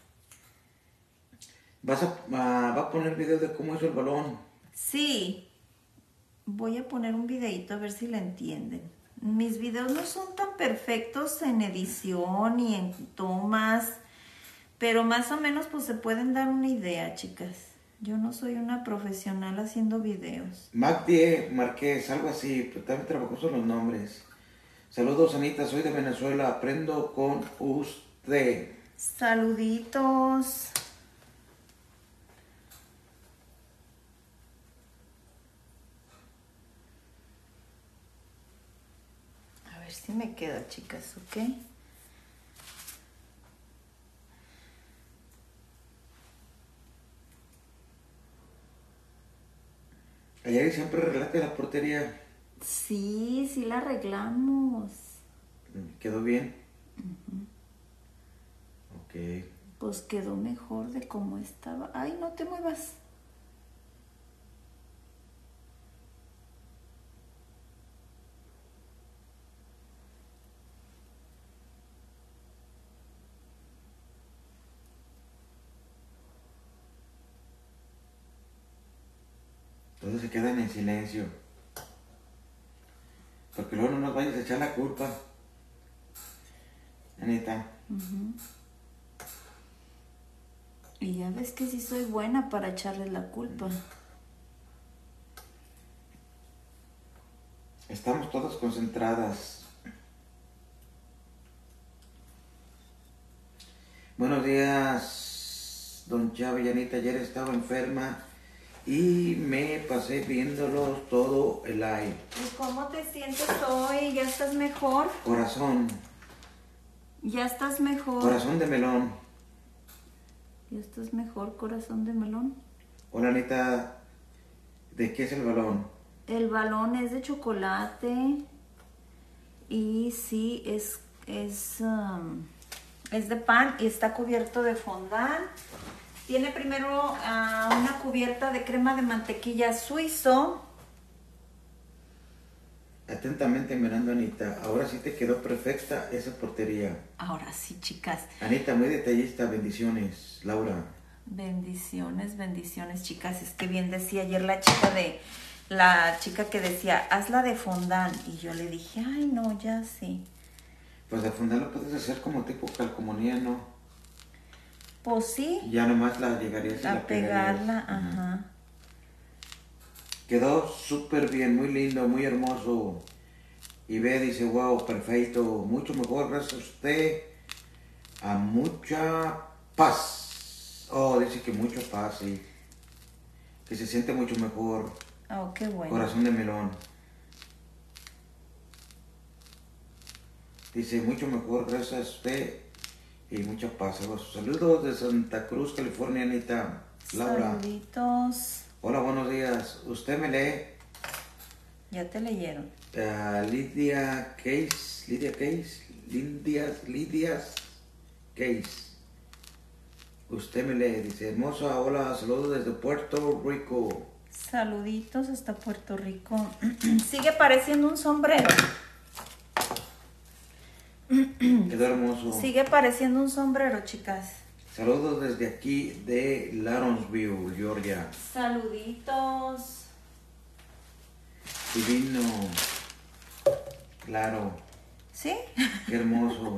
Va a poner video de cómo hizo el balón. Sí. Voy a poner un videito a ver si le entienden. Mis videos no son tan perfectos en edición y en tomas, pero más o menos pues se pueden dar una idea, chicas. Yo no soy una profesional haciendo videos. Magdie Márquez, algo así, pero también trabajó con los nombres. Saludos, Anita, soy de Venezuela, aprendo con usted. Saluditos. A ver si me queda, chicas, ¿ok? Ayer siempre relate la portería. Sí la arreglamos. ¿Quedó bien? Ok. Pues quedó mejor de cómo estaba. Ay, no te muevas. Todos se quedan en silencio. Porque luego no nos vayas a echar la culpa. Anita. Y ya ves que sí soy buena para echarles la culpa. Estamos todas concentradas. Buenos días, don Chava y Anita. Ayer estaba enferma y me pasé viéndolos todo el live. ¿Y cómo te sientes hoy? ¿Ya estás mejor? Corazón. ¿Ya estás mejor? Corazón de melón. ¿Ya estás mejor, corazón de melón? Hola, Anita. ¿De qué es el balón? El balón es de chocolate y sí, es de pan y está cubierto de fondant. Tiene primero una cubierta de crema de mantequilla suizo. Atentamente mirando, Anita. Ahora sí te quedó perfecta esa portería. Ahora sí, chicas. Anita, muy detallista. Bendiciones. Laura. Bendiciones, bendiciones, chicas. Es que bien decía ayer la chica que decía, hazla de fondant. Y yo le dije, ay, no, ya sí. Pues de fondant lo puedes hacer como tipo calcomanía, ¿no? Pues sí. Ya nomás la llegarías y A la pegarla, pegarías. ajá. Quedó súper bien, muy lindo, muy hermoso. Y ve, dice, wow, perfecto, mucho mejor, gracias a usted, a mucha paz. Oh, dice que mucha paz, sí. Que se siente mucho mejor. Oh, qué bueno. Corazón de melón. Dice, mucho mejor, gracias a usted y mucha paz. Saludos de Santa Cruz, California, Anita. Laura. Saluditos. Hola, buenos días. ¿Usted me lee? Ya te leyeron. Lidia Case. Usted me lee, dice, hermosa, hola, saludos desde Puerto Rico. Saluditos hasta Puerto Rico. Sigue pareciendo un sombrero. Quedó hermoso. Sigue pareciendo un sombrero, chicas. Saludos desde aquí de Lawrenceville, Georgia. Saluditos. Divino. Claro. ¿Sí? Qué hermoso.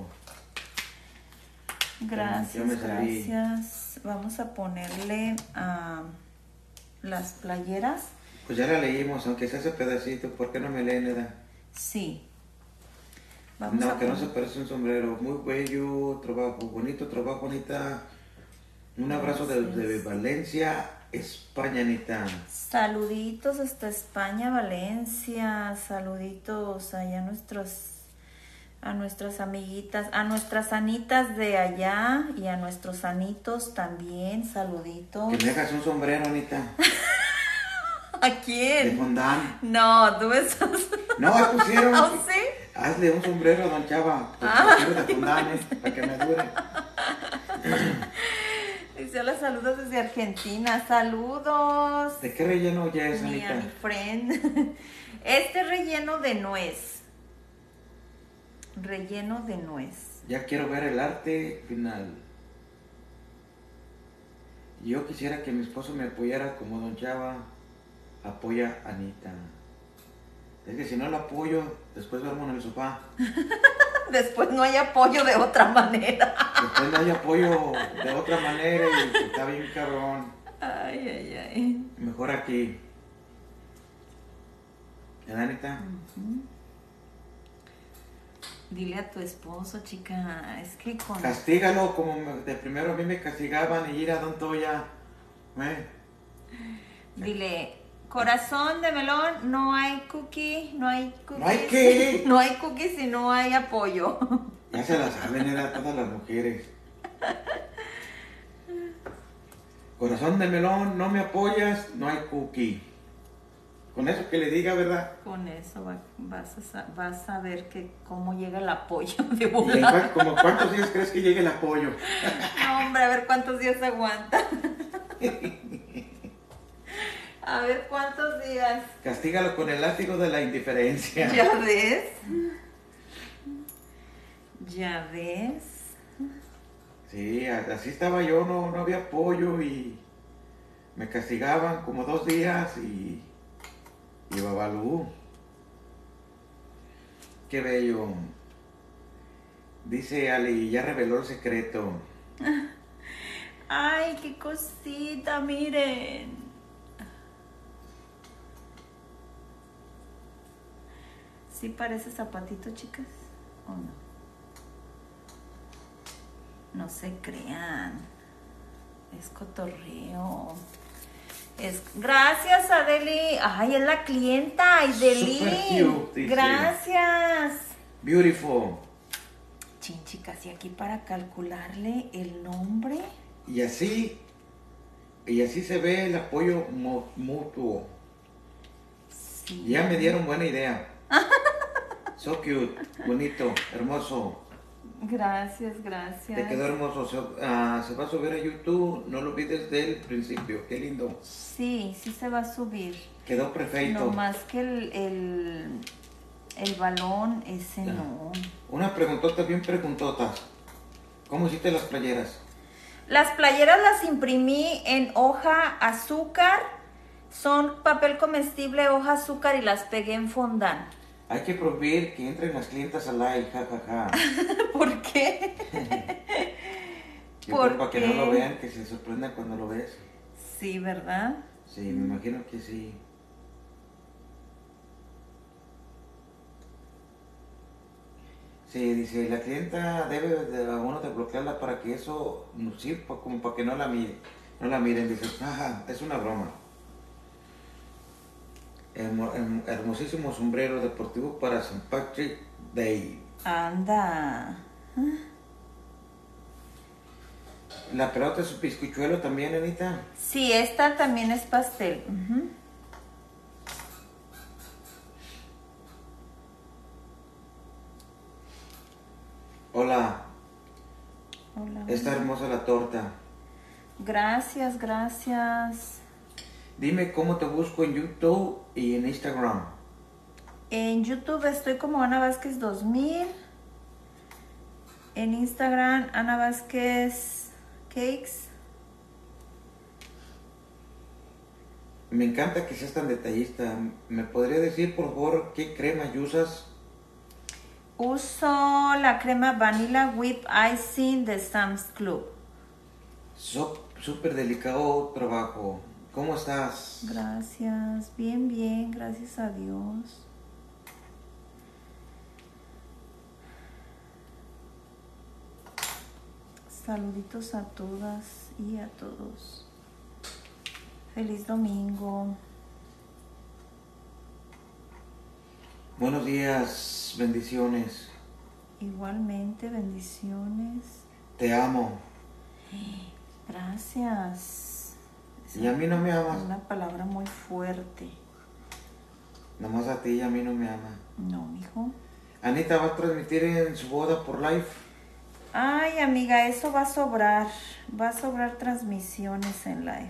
Gracias, Ya me salí. gracias. Vamos a ponerle las playeras. Pues ya la leímos, aunque sea ese pedacito. ¿Por qué no me leen, Eda? Sí. No, que no se parece un sombrero. Muy bello trabajo, bonito trabajo, Anita. Un abrazo desde Valencia, España, Anita. Saluditos hasta España, Valencia. Saluditos allá a nuestros A nuestras amiguitas, a nuestras Anitas de allá y a nuestros Anitos también, saluditos. Que me hagas un sombrero, Anita. ¿A De quién? fondant. No, tú estás... No, pusieron. ¿Oh, sí? Hazle un sombrero a Don Chava. De fondant, para que me dure. Dice, hola, saludos desde Argentina. Saludos. ¿De qué relleno ya es, Mi Anita? friend. Este relleno de nuez. Relleno de nuez. Ya quiero ver el arte final. Yo quisiera que mi esposo me apoyara como Don Chava apoya a Anita. Es que si no lo apoyo, después duermo en el sofá. Después no hay apoyo de otra manera. Después no hay apoyo de otra manera y está bien cabrón. Ay, ay, ay. Mejor aquí. ¿Verdad, Anita? Dile a tu esposo, chica, es que con... Castígalo como de primero a mí me castigaban y ir a Don Toya. Dile, corazón de melón, no hay cookie, no hay cookies. ¿No hay qué? No hay cookies y no hay apoyo. Ya se la saben, era todas las mujeres. Corazón de melón, no me apoyas, no hay cookie. Con eso que le diga, ¿verdad? Con eso vas a ver que cómo llega el apoyo de ¿Y volar. como cuántos días crees que llegue el apoyo? No, hombre, a ver cuántos días aguanta. A ver cuántos días. Castígalo con el látigo de la indiferencia. ¿Ya ves? ¿Ya ves? Sí, así estaba yo, no había apoyo y me castigaban como 2 días y babalú. Qué bello. Dice Ali, ya reveló el secreto. Ay, qué cosita, miren. ¿Sí parece zapatito, chicas? ¿O no? No se crean. Es cotorreo. Gracias, Adeli. Ay, es la clienta, Adeli. Super cute, dice. Gracias. Beautiful. Chin, chicas, y aquí para calcularle el nombre. Y así se ve el apoyo mutuo. Sí. Ya me dieron buena idea. So cute, bonito, hermoso. Gracias, gracias. Te quedó hermoso. Se va a subir a YouTube. No lo olvides desde el principio. Qué lindo. Sí, sí se va a subir. Quedó perfecto. No más que el balón, ese Ya. no. Una preguntota, bien preguntotas. ¿Cómo hiciste las playeras? Las playeras las imprimí en hoja azúcar. Son papel comestible, hoja azúcar y las pegué en fondant. Hay que prohibir que entren las clientas al live, jajaja. ¿Por qué? Para que no lo vean, que se sorprendan cuando lo ves. Sí, ¿verdad? Sí, me imagino que sí. Sí, dice, la clienta debe de uno de bloquearla para que eso nos sirva, como para que no la miren. No la miren, dice, ajá, es una broma. Hermosísimo sombrero deportivo para St. Patrick Day. Anda. ¿La pelota es bizcochuelo también, Anita? Sí, esta también es pastel. Hola. Hola. Está hermosa la torta. Gracias, gracias. Dime cómo te busco en YouTube y en Instagram. En YouTube estoy como Ana Vázquez 2000. En Instagram, Ana Vázquez Cakes. Me encanta que seas tan detallista. ¿Me podría decir, por favor, qué crema usas? Uso la crema Vanilla Whip Icing de Sam's Club. Súper delicado trabajo. ¿Cómo estás? Gracias, bien, bien, gracias a Dios. Saluditos a todas y a todos. Feliz domingo. Buenos días, bendiciones. Igualmente, bendiciones. Te amo. Gracias. ¿Y a mí no me amas? Una palabra muy fuerte. Nomás a ti y a mí no me amas. No, mijo. Anita va a transmitir en su boda por live. Ay, amiga, eso va a sobrar. Va a sobrar transmisiones en live.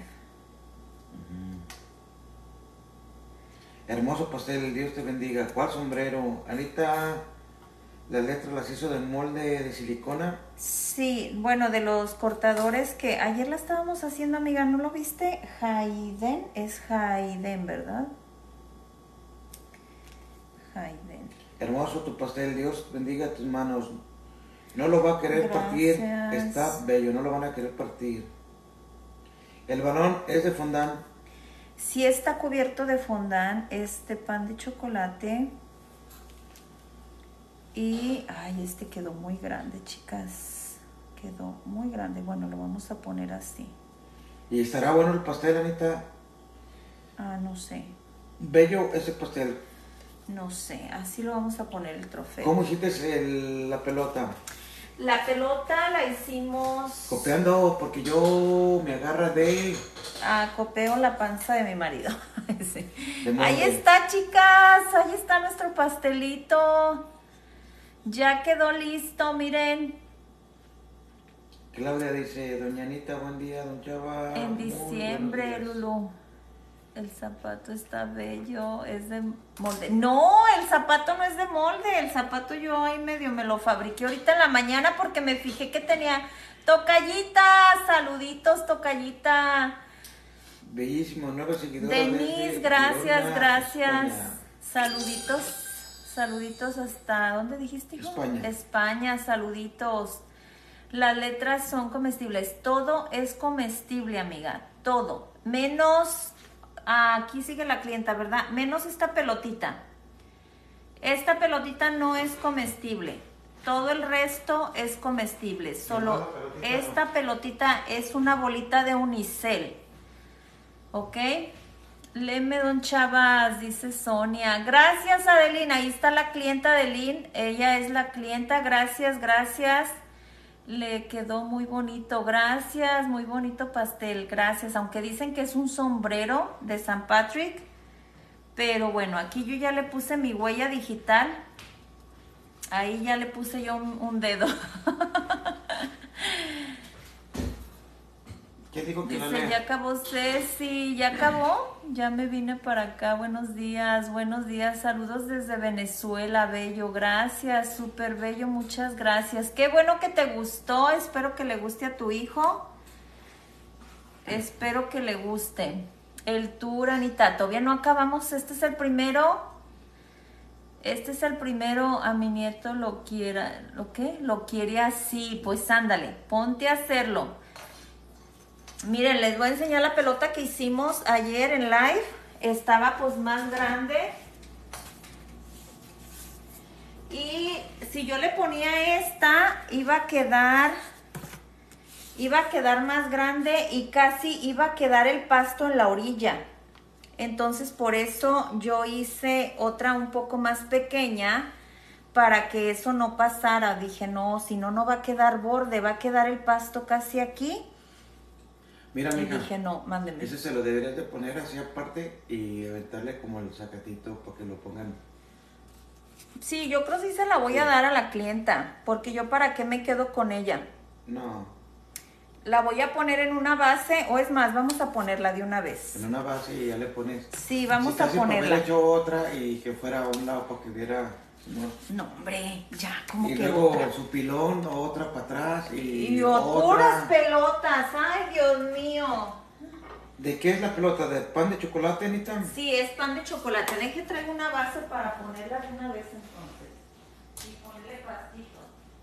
Hermoso pastel, Dios te bendiga. ¿Cuál sombrero? Anita, las letras las hizo de molde de silicona. Sí, bueno, de los cortadores que ayer la estábamos haciendo, amiga, ¿no lo viste? Hayden, es Hayden, ¿verdad? Hayden. Hermoso tu pastel, Dios bendiga tus manos. No lo va a querer partir, está bello, no lo van a querer partir. El balón es de fondant. Sí está cubierto de fondant, este pan de chocolate. Y, ay, este quedó muy grande, chicas. Quedó muy grande. Bueno, lo vamos a poner así. ¿Y estará bueno el pastel, Anita? Ah, no sé. Bello ese pastel. No sé, así lo vamos a poner el trofeo. ¿Cómo hiciste la pelota? La pelota la hicimos... Copiando, porque yo me agarra de... Ah, copeo la panza de mi marido. Sí. De Ahí está, chicas. Ahí está nuestro pastelito. Ya quedó listo, miren. Claudia dice, doña Anita, buen día, don Chava. En diciembre, Lulu. El zapato está bello, es de molde. No, el zapato no es de molde. El zapato yo ahí medio me lo fabriqué ahorita en la mañana porque me fijé que tenía tocallita. Saluditos, tocallita. Bellísimo, nueva seguidora. Denise, gracias, Girona, gracias. España. Saluditos, saluditos hasta, ¿dónde dijiste, hijo? España. España, saluditos. Las letras son comestibles. Todo es comestible, amiga. Todo. Menos, aquí sigue la clienta, ¿verdad? Menos esta pelotita. Esta pelotita no es comestible. Todo el resto es comestible. Solo esta pelotita es una bolita de unicel. ¿Ok? Leme, don Chavas, dice Sonia. Gracias, Adelina. Ahí está la clienta Adelín. Ella es la clienta. Gracias, gracias. Le quedó muy bonito. Gracias, muy bonito pastel. Gracias. Aunque dicen que es un sombrero de San Patrick. Pero bueno, aquí yo ya le puse mi huella digital. Ahí ya le puse yo un dedo. ¿Qué dijo que Dice, ya acabó Ceci, ya acabó, ya me vine para acá, buenos días, saludos desde Venezuela, bello, gracias, súper bello, muchas gracias, qué bueno que te gustó, espero que le guste a tu hijo, espero que le guste, el tour, Anita, todavía no acabamos, este es el primero, a mi nieto lo quiera, ¿lo qué? Lo quiere así, pues ándale, ponte a hacerlo. Miren, les voy a enseñar la pelota que hicimos ayer en live. Estaba pues más grande. Y si yo le ponía esta, iba a quedar más grande y casi iba a quedar el pasto en la orilla. Entonces por eso yo hice otra un poco más pequeña para que eso no pasara. Dije, no, si no, no va a quedar borde, va a quedar el pasto casi aquí. Mira, mija, y dije, no, mándeme. Ese se lo deberías de poner así aparte y aventarle como el sacatito para que lo pongan. Sí, yo creo que sí se la voy a dar a la clienta, porque yo para qué me quedo con ella. No. La voy a poner en una base, o es más, vamos a ponerla de una vez. En una base y ya le pones. Sí, vamos a ponerla. Si haber hecho otra y que fuera a un lado para que viera. No, hombre, ya, como y que luego otra. su pilón, otra para atrás Y otra. puras pelotas, ay, Dios mío. ¿De qué es la pelota? ¿De pan de chocolate, Anita? Sí, es pan de chocolate. Deje traigo una base para ponerla de una vez entonces. Y ponerle pastito.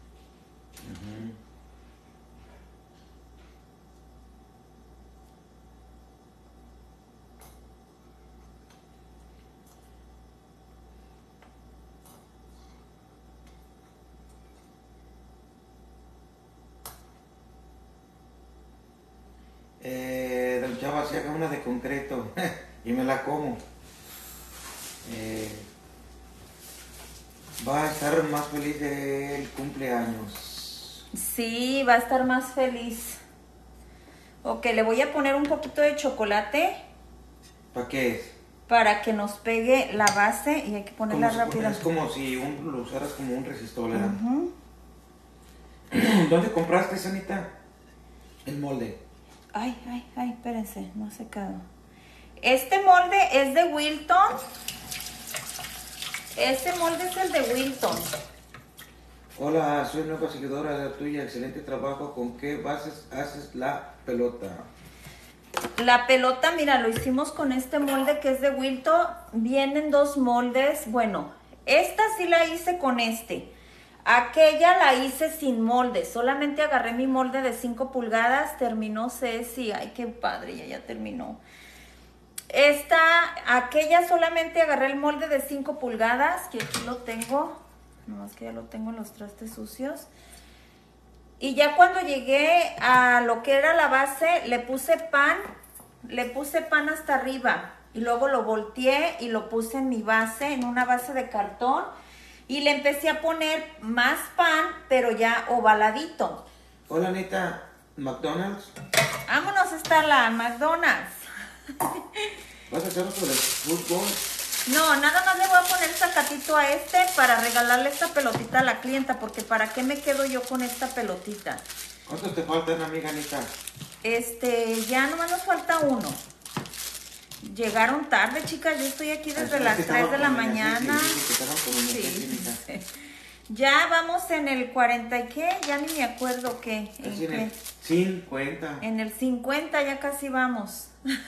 Don Chava, si haga una de concreto y me la como. Va a estar más feliz del cumpleaños. Sí, va a estar más feliz. Ok, le voy a poner un poquito de chocolate ¿Para qué es? para que nos pegue la base y hay que ponerla rápida. Es como si lo usaras como un resistor, ¿verdad? Ujú. ¿Dónde compraste, Sanita? El molde. Ay, espérense, no ha secado. Este molde es de Wilton. Este molde es el de Wilton. Hola, soy nueva seguidora de la tuya. Excelente trabajo. ¿Con qué bases haces la pelota? La pelota, mira, lo hicimos con este molde que es de Wilton. Vienen dos moldes. Bueno, esta sí la hice con este. Aquella la hice sin molde. Solamente agarré mi molde de 5 pulgadas. Terminó Ceci. Ay, qué padre, ya terminó. Aquella solamente agarré el molde de 5 pulgadas, que aquí lo tengo, nomás que ya lo tengo en los trastes sucios. Y ya cuando llegué a lo que era la base, le puse pan hasta arriba. Y luego lo volteé y lo puse en mi base, en una base de cartón. Y le empecé a poner más pan, pero ya ovaladito. Hola, Anita. ¿McDonald's? Vámonos hasta la McDonald's. ¿Vas a hacer otro del fútbol? No, nada más le voy a poner sacatito a este para regalarle esta pelotita a la clienta, porque ¿para qué me quedo yo con esta pelotita? ¿Cuántos te faltan, amiga Anita? Ya nomás nos falta uno. Llegaron tarde, chicas, yo estoy aquí desde las 3 de la mañana. Sí. Ya vamos en el 40 y qué, ya ni me acuerdo qué. En el 50. En el 50 ya casi vamos.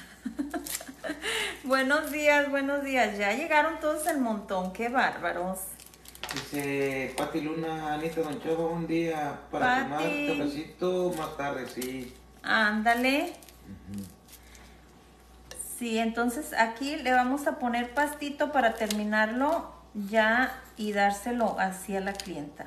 Buenos días, ya llegaron todos el montón, qué bárbaros. Dice Pati Luna, Anita Don Chava, un día para tomar cafecito más tarde, sí. Ándale. Sí, entonces aquí le vamos a poner pastito para terminarlo ya y dárselo así a la clienta.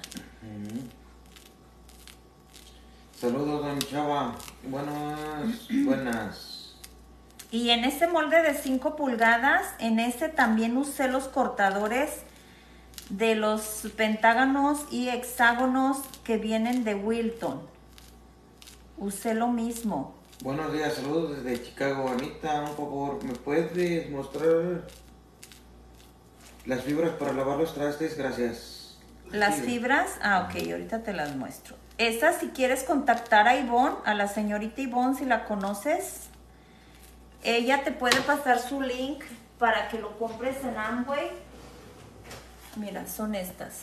Saludos, Don Chava. Buenas. Y en ese molde de 5 pulgadas, en ese también usé los cortadores de los pentágonos y hexágonos que vienen de Wilton. Usé lo mismo. Buenos días, saludos desde Chicago. Anita, un favor, ¿me puedes mostrar las fibras para lavar los trastes? Gracias. Las fibras, ok, ahorita te las muestro. Esa, si quieres contactar a Ivonne, a la señorita Ivonne, si la conoces, ella te puede pasar su link para que lo compres en Amway. Mira, son estas.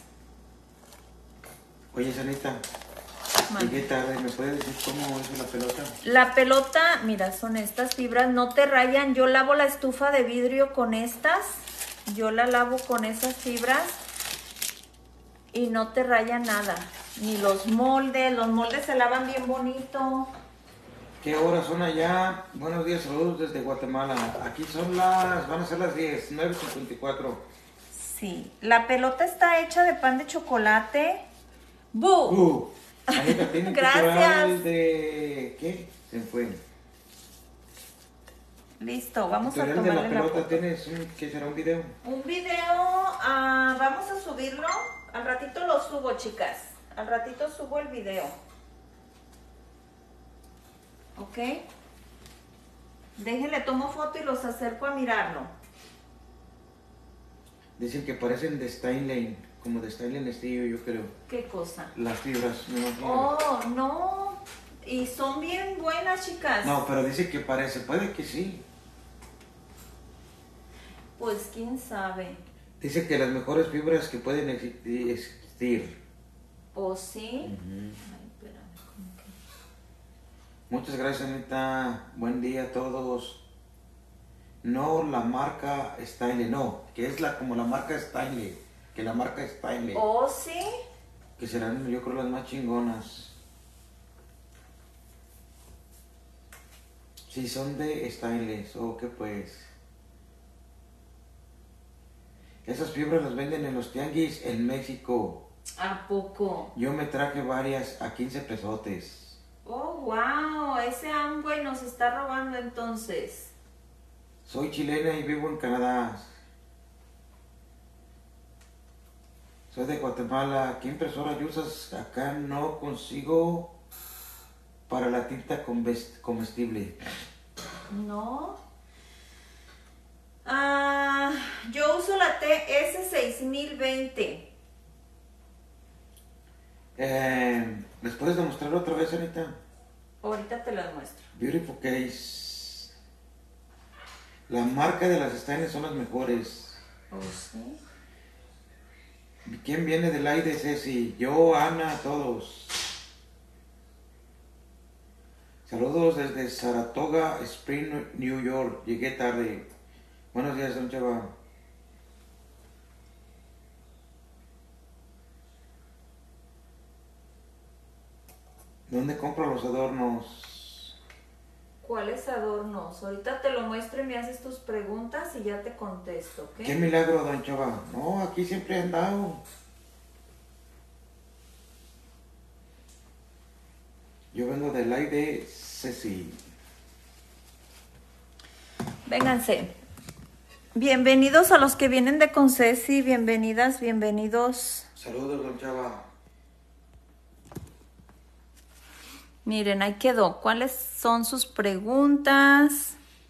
Oye, Sanita, llegué tarde, ¿me puedes decir cómo es la pelota? La pelota, mira, son estas fibras, no te rayan. Yo lavo la estufa de vidrio con estas. Yo la lavo con esas fibras y no te raya nada. Ni los moldes se lavan bien bonito. ¿Qué horas son allá? Buenos días, saludos desde Guatemala. Aquí van a ser las 10, 9:54. Sí, la pelota está hecha de pan de chocolate. ¡Bu! Anita, ¿tiene Gracias. de qué? Se fue. Listo, vamos a tomarle de la la pelota, foto. ¿tienes qué será un video? Un video, vamos a subirlo. Al ratito lo subo, chicas. Al ratito subo el video. ¿Ok? Déjenle, tomo foto y los acerco a mirarlo. Dicen que parecen de Steinlein, como de Steinlein Steel, yo creo. ¿Qué cosa? Las fibras, me imagino. Oh, no. Y son bien buenas, chicas. No, pero dice que parece, puede que sí. Pues quién sabe. Dice que las mejores fibras que pueden existir. ¿O sí? Ay, espérame, ¿cómo que? Muchas gracias, Anita. Buen día a todos. No la marca Steinle, no, que es como la marca Steinle, que la marca Steinle. ¿Oh, sí? Que serán, yo creo, las más chingonas. Sí, son de Steinle, qué pues. Esas fibras las venden en los tianguis en México. ¿A poco? Yo me traje varias a 15 pesotes. Oh, wow, ese Amway nos está robando entonces. Soy chilena y vivo en Canadá. Soy de Guatemala. ¿Qué impresora usas? Acá no consigo para la tinta comestible. No. Yo uso la TS6020. ¿Les puedes demostrar otra vez, Anita? Ahorita te las muestro. Beautiful Case. La marca de las Stanley son las mejores. ¿Oh, sí? ¿Quién viene del aire, Ceci? Yo, Ana, todos. Saludos desde Saratoga Springs, New York. Llegué tarde. Buenos días, don Chava. ¿Dónde compro los adornos? ¿Cuáles adornos? Ahorita te lo muestro y me haces tus preguntas y ya te contesto, ¿ok? ¿Qué milagro, don Chava? No, aquí siempre he andado. Yo vengo del aire, Ceci. Vénganse. Bienvenidos a los que vienen de Concesi, bienvenidas, bienvenidos. Saludos, don Chava. Miren, ahí quedó. ¿Cuáles son sus preguntas?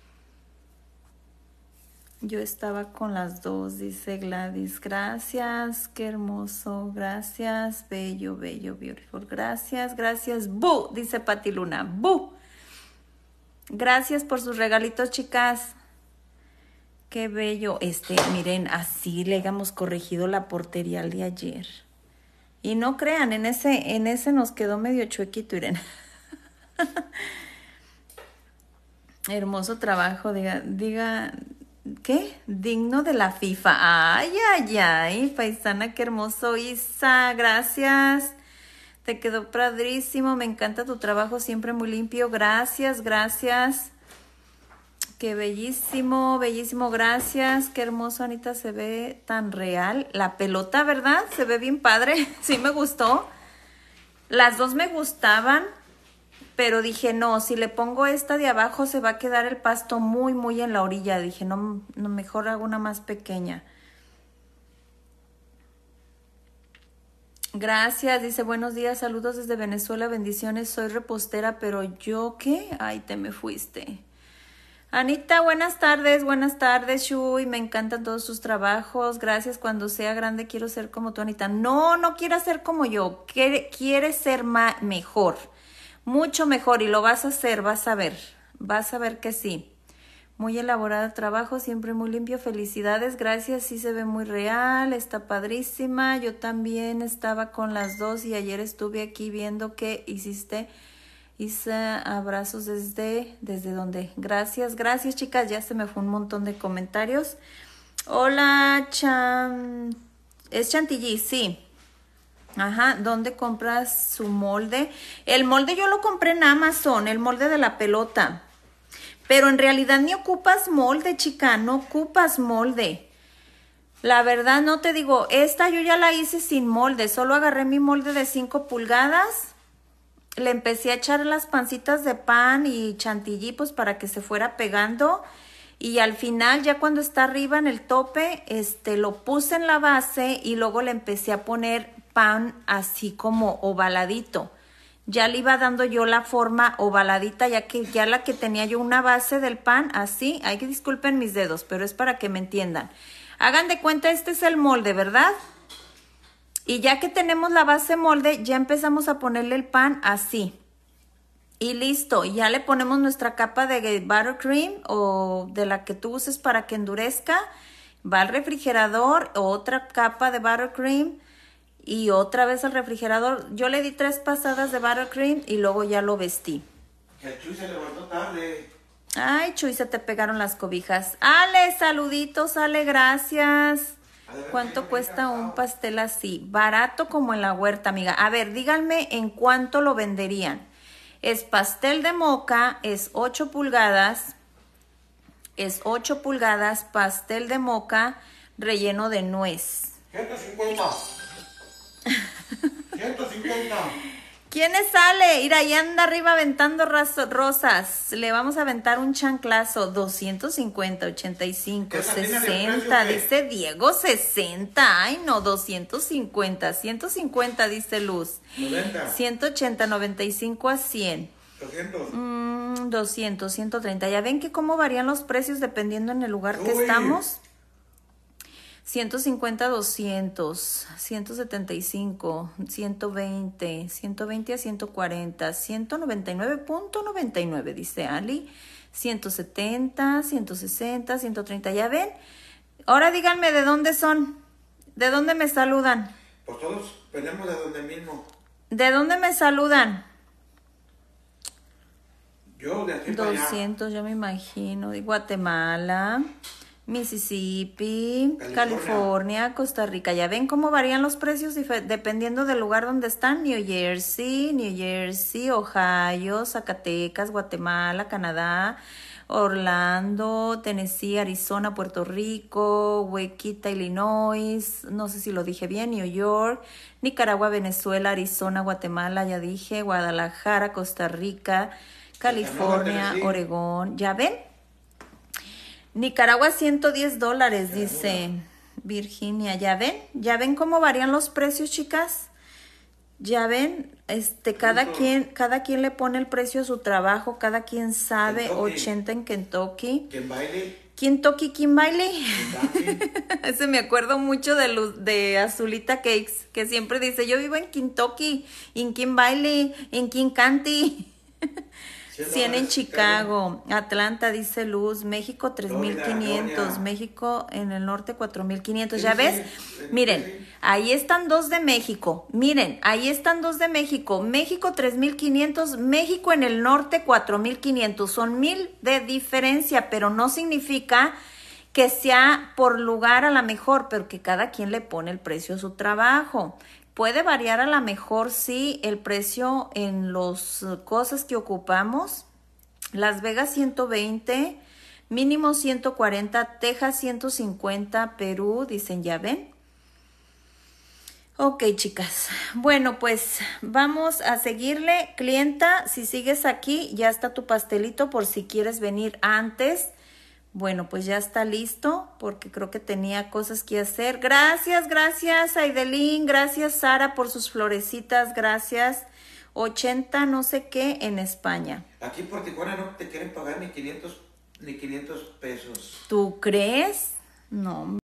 Yo estaba con las dos, dice Gladys. Gracias, qué hermoso. Gracias, bello, bello, beautiful. Gracias, gracias. ¡Bu! Dice Pati Luna. ¡Bu! Gracias por sus regalitos, chicas. Qué bello. Miren, así le hayamos corregido la portería al de ayer. Y no crean, en ese nos quedó medio chuequito, Irene. Hermoso trabajo, diga, ¿qué? Digno de la FIFA. Ay, ay, ay, paisana, qué hermoso. Isa, gracias. Te quedó padrísimo, me encanta tu trabajo, siempre muy limpio. Gracias, gracias. Qué bellísimo, bellísimo, gracias. Qué hermoso, Anita, se ve tan real. La pelota, ¿verdad? Se ve bien padre, sí me gustó. Las dos me gustaban, pero dije, no, si le pongo esta de abajo se va a quedar el pasto muy, muy en la orilla. Dije, no, mejor hago una más pequeña. Gracias, dice, buenos días, saludos desde Venezuela, bendiciones, soy repostera, pero ¿yo qué? Ay, te me fuiste. Anita, buenas tardes, Shui, me encantan todos tus trabajos, gracias, cuando sea grande quiero ser como tú, Anita. No, no quieras ser como yo, quieres ser mejor, mucho mejor, y lo vas a hacer, vas a ver que sí. Muy elaborado el trabajo, siempre muy limpio, felicidades, gracias, sí se ve muy real, está padrísima. Yo también estaba con las dos y ayer estuve aquí viendo que hiciste. Hice abrazos desde donde. Gracias, gracias, chicas. Ya se me fue un montón de comentarios. Hola, es Chantilly, sí. Ajá, ¿dónde compras su molde? El molde yo lo compré en Amazon, el molde de la pelota. Pero en realidad ni ocupas molde, chica, no ocupas molde. La verdad no te digo, esta yo ya la hice sin molde. Solo agarré mi molde de 5 pulgadas. Le empecé a echar las pancitas de pan y chantilly pues para que se fuera pegando y al final ya cuando está arriba en el tope lo puse en la base y luego le empecé a poner pan así como ovaladito. Ya le iba dando yo la forma ovaladita ya que ya la que tenía yo una base del pan así, ay que disculpen mis dedos, pero es para que me entiendan. Hagan de cuenta, este es el molde, ¿verdad? Y ya que tenemos la base molde, ya empezamos a ponerle el pan así. Y listo, ya le ponemos nuestra capa de buttercream o de la que tú uses para que endurezca. Va al refrigerador, otra capa de buttercream y otra vez al refrigerador. Yo le di 3 pasadas de buttercream y luego ya lo vestí. Que Chuy se levantó tarde. Ay, Chuy, se te pegaron las cobijas. Ale, saluditos, Ale, gracias. ¿Cuánto cuesta un pastel así? Barato como en la huerta, amiga. A ver, díganme en cuánto lo venderían. Es pastel de moca, es 8 pulgadas. Es 8 pulgadas, pastel de moca, relleno de nuez. 150. 150. ¿Quién sale? Mira, ahí anda arriba aventando rosas. Le vamos a aventar un chanclazo. 250, 85, 60. Dice Diego, 60. Ay, no, 250. 150, dice Luz. 90. 180, 95 a 100. 200. 200, 130. Ya ven que cómo varían los precios dependiendo en el lugar que estamos. 150, 200, 175, 120, 120 a 140, 199.99, dice Ali. 170, 160, 130. ¿Ya ven? Ahora díganme de dónde son. ¿De dónde me saludan? Pues todos venimos de donde mismo. ¿De dónde me saludan? Yo de aquí para allá. 200, yo me imagino. De Guatemala, Mississippi, California, Costa Rica. Ya ven cómo varían los precios dependiendo del lugar donde están. New Jersey, Ohio, Zacatecas, Guatemala, Canadá, Orlando, Tennessee, Arizona, Puerto Rico, Wichita, Illinois, no sé si lo dije bien, New York, Nicaragua, Venezuela, Arizona, Guatemala, ya dije, Guadalajara, Costa Rica, California, Oregón. ¿Ya ven? Nicaragua $110, dice Virginia. ¿Ya ven? ¿Ya ven cómo varían los precios, chicas? ¿Ya ven? Cada quien le pone el precio a su trabajo, cada quien sabe. Kentucky. 80 en Kentucky. Kentucky, Kimberly. Ese me acuerdo mucho de Azulita Cakes, que siempre dice, yo vivo en Kentucky, en Kimberly, en King County. 100 en Chicago, Atlanta, dice Luz, México 3,500, México en el norte 4,500. ¿Ya ves? Miren, ahí están dos de México. Miren, ahí están dos de México. México 3,500, México en el norte 4,500. Son 1,000 de diferencia, pero no significa que sea por lugar a la mejor, pero que cada quien le pone el precio a su trabajo. Puede variar a la mejor, sí, el precio en las cosas que ocupamos. Las Vegas 120, mínimo 140, Texas 150, Perú, dicen, ¿ya ven? Ok, chicas. Bueno, pues vamos a seguirle. Clienta, si sigues aquí, ya está tu pastelito por si quieres venir antes. Bueno, pues ya está listo porque creo que tenía cosas que hacer. Gracias, Aidelín. Gracias, Sara, por sus florecitas. Gracias. 80 no sé qué en España. Aquí por Tijuana no te quieren pagar ni 500 pesos. ¿Tú crees? No.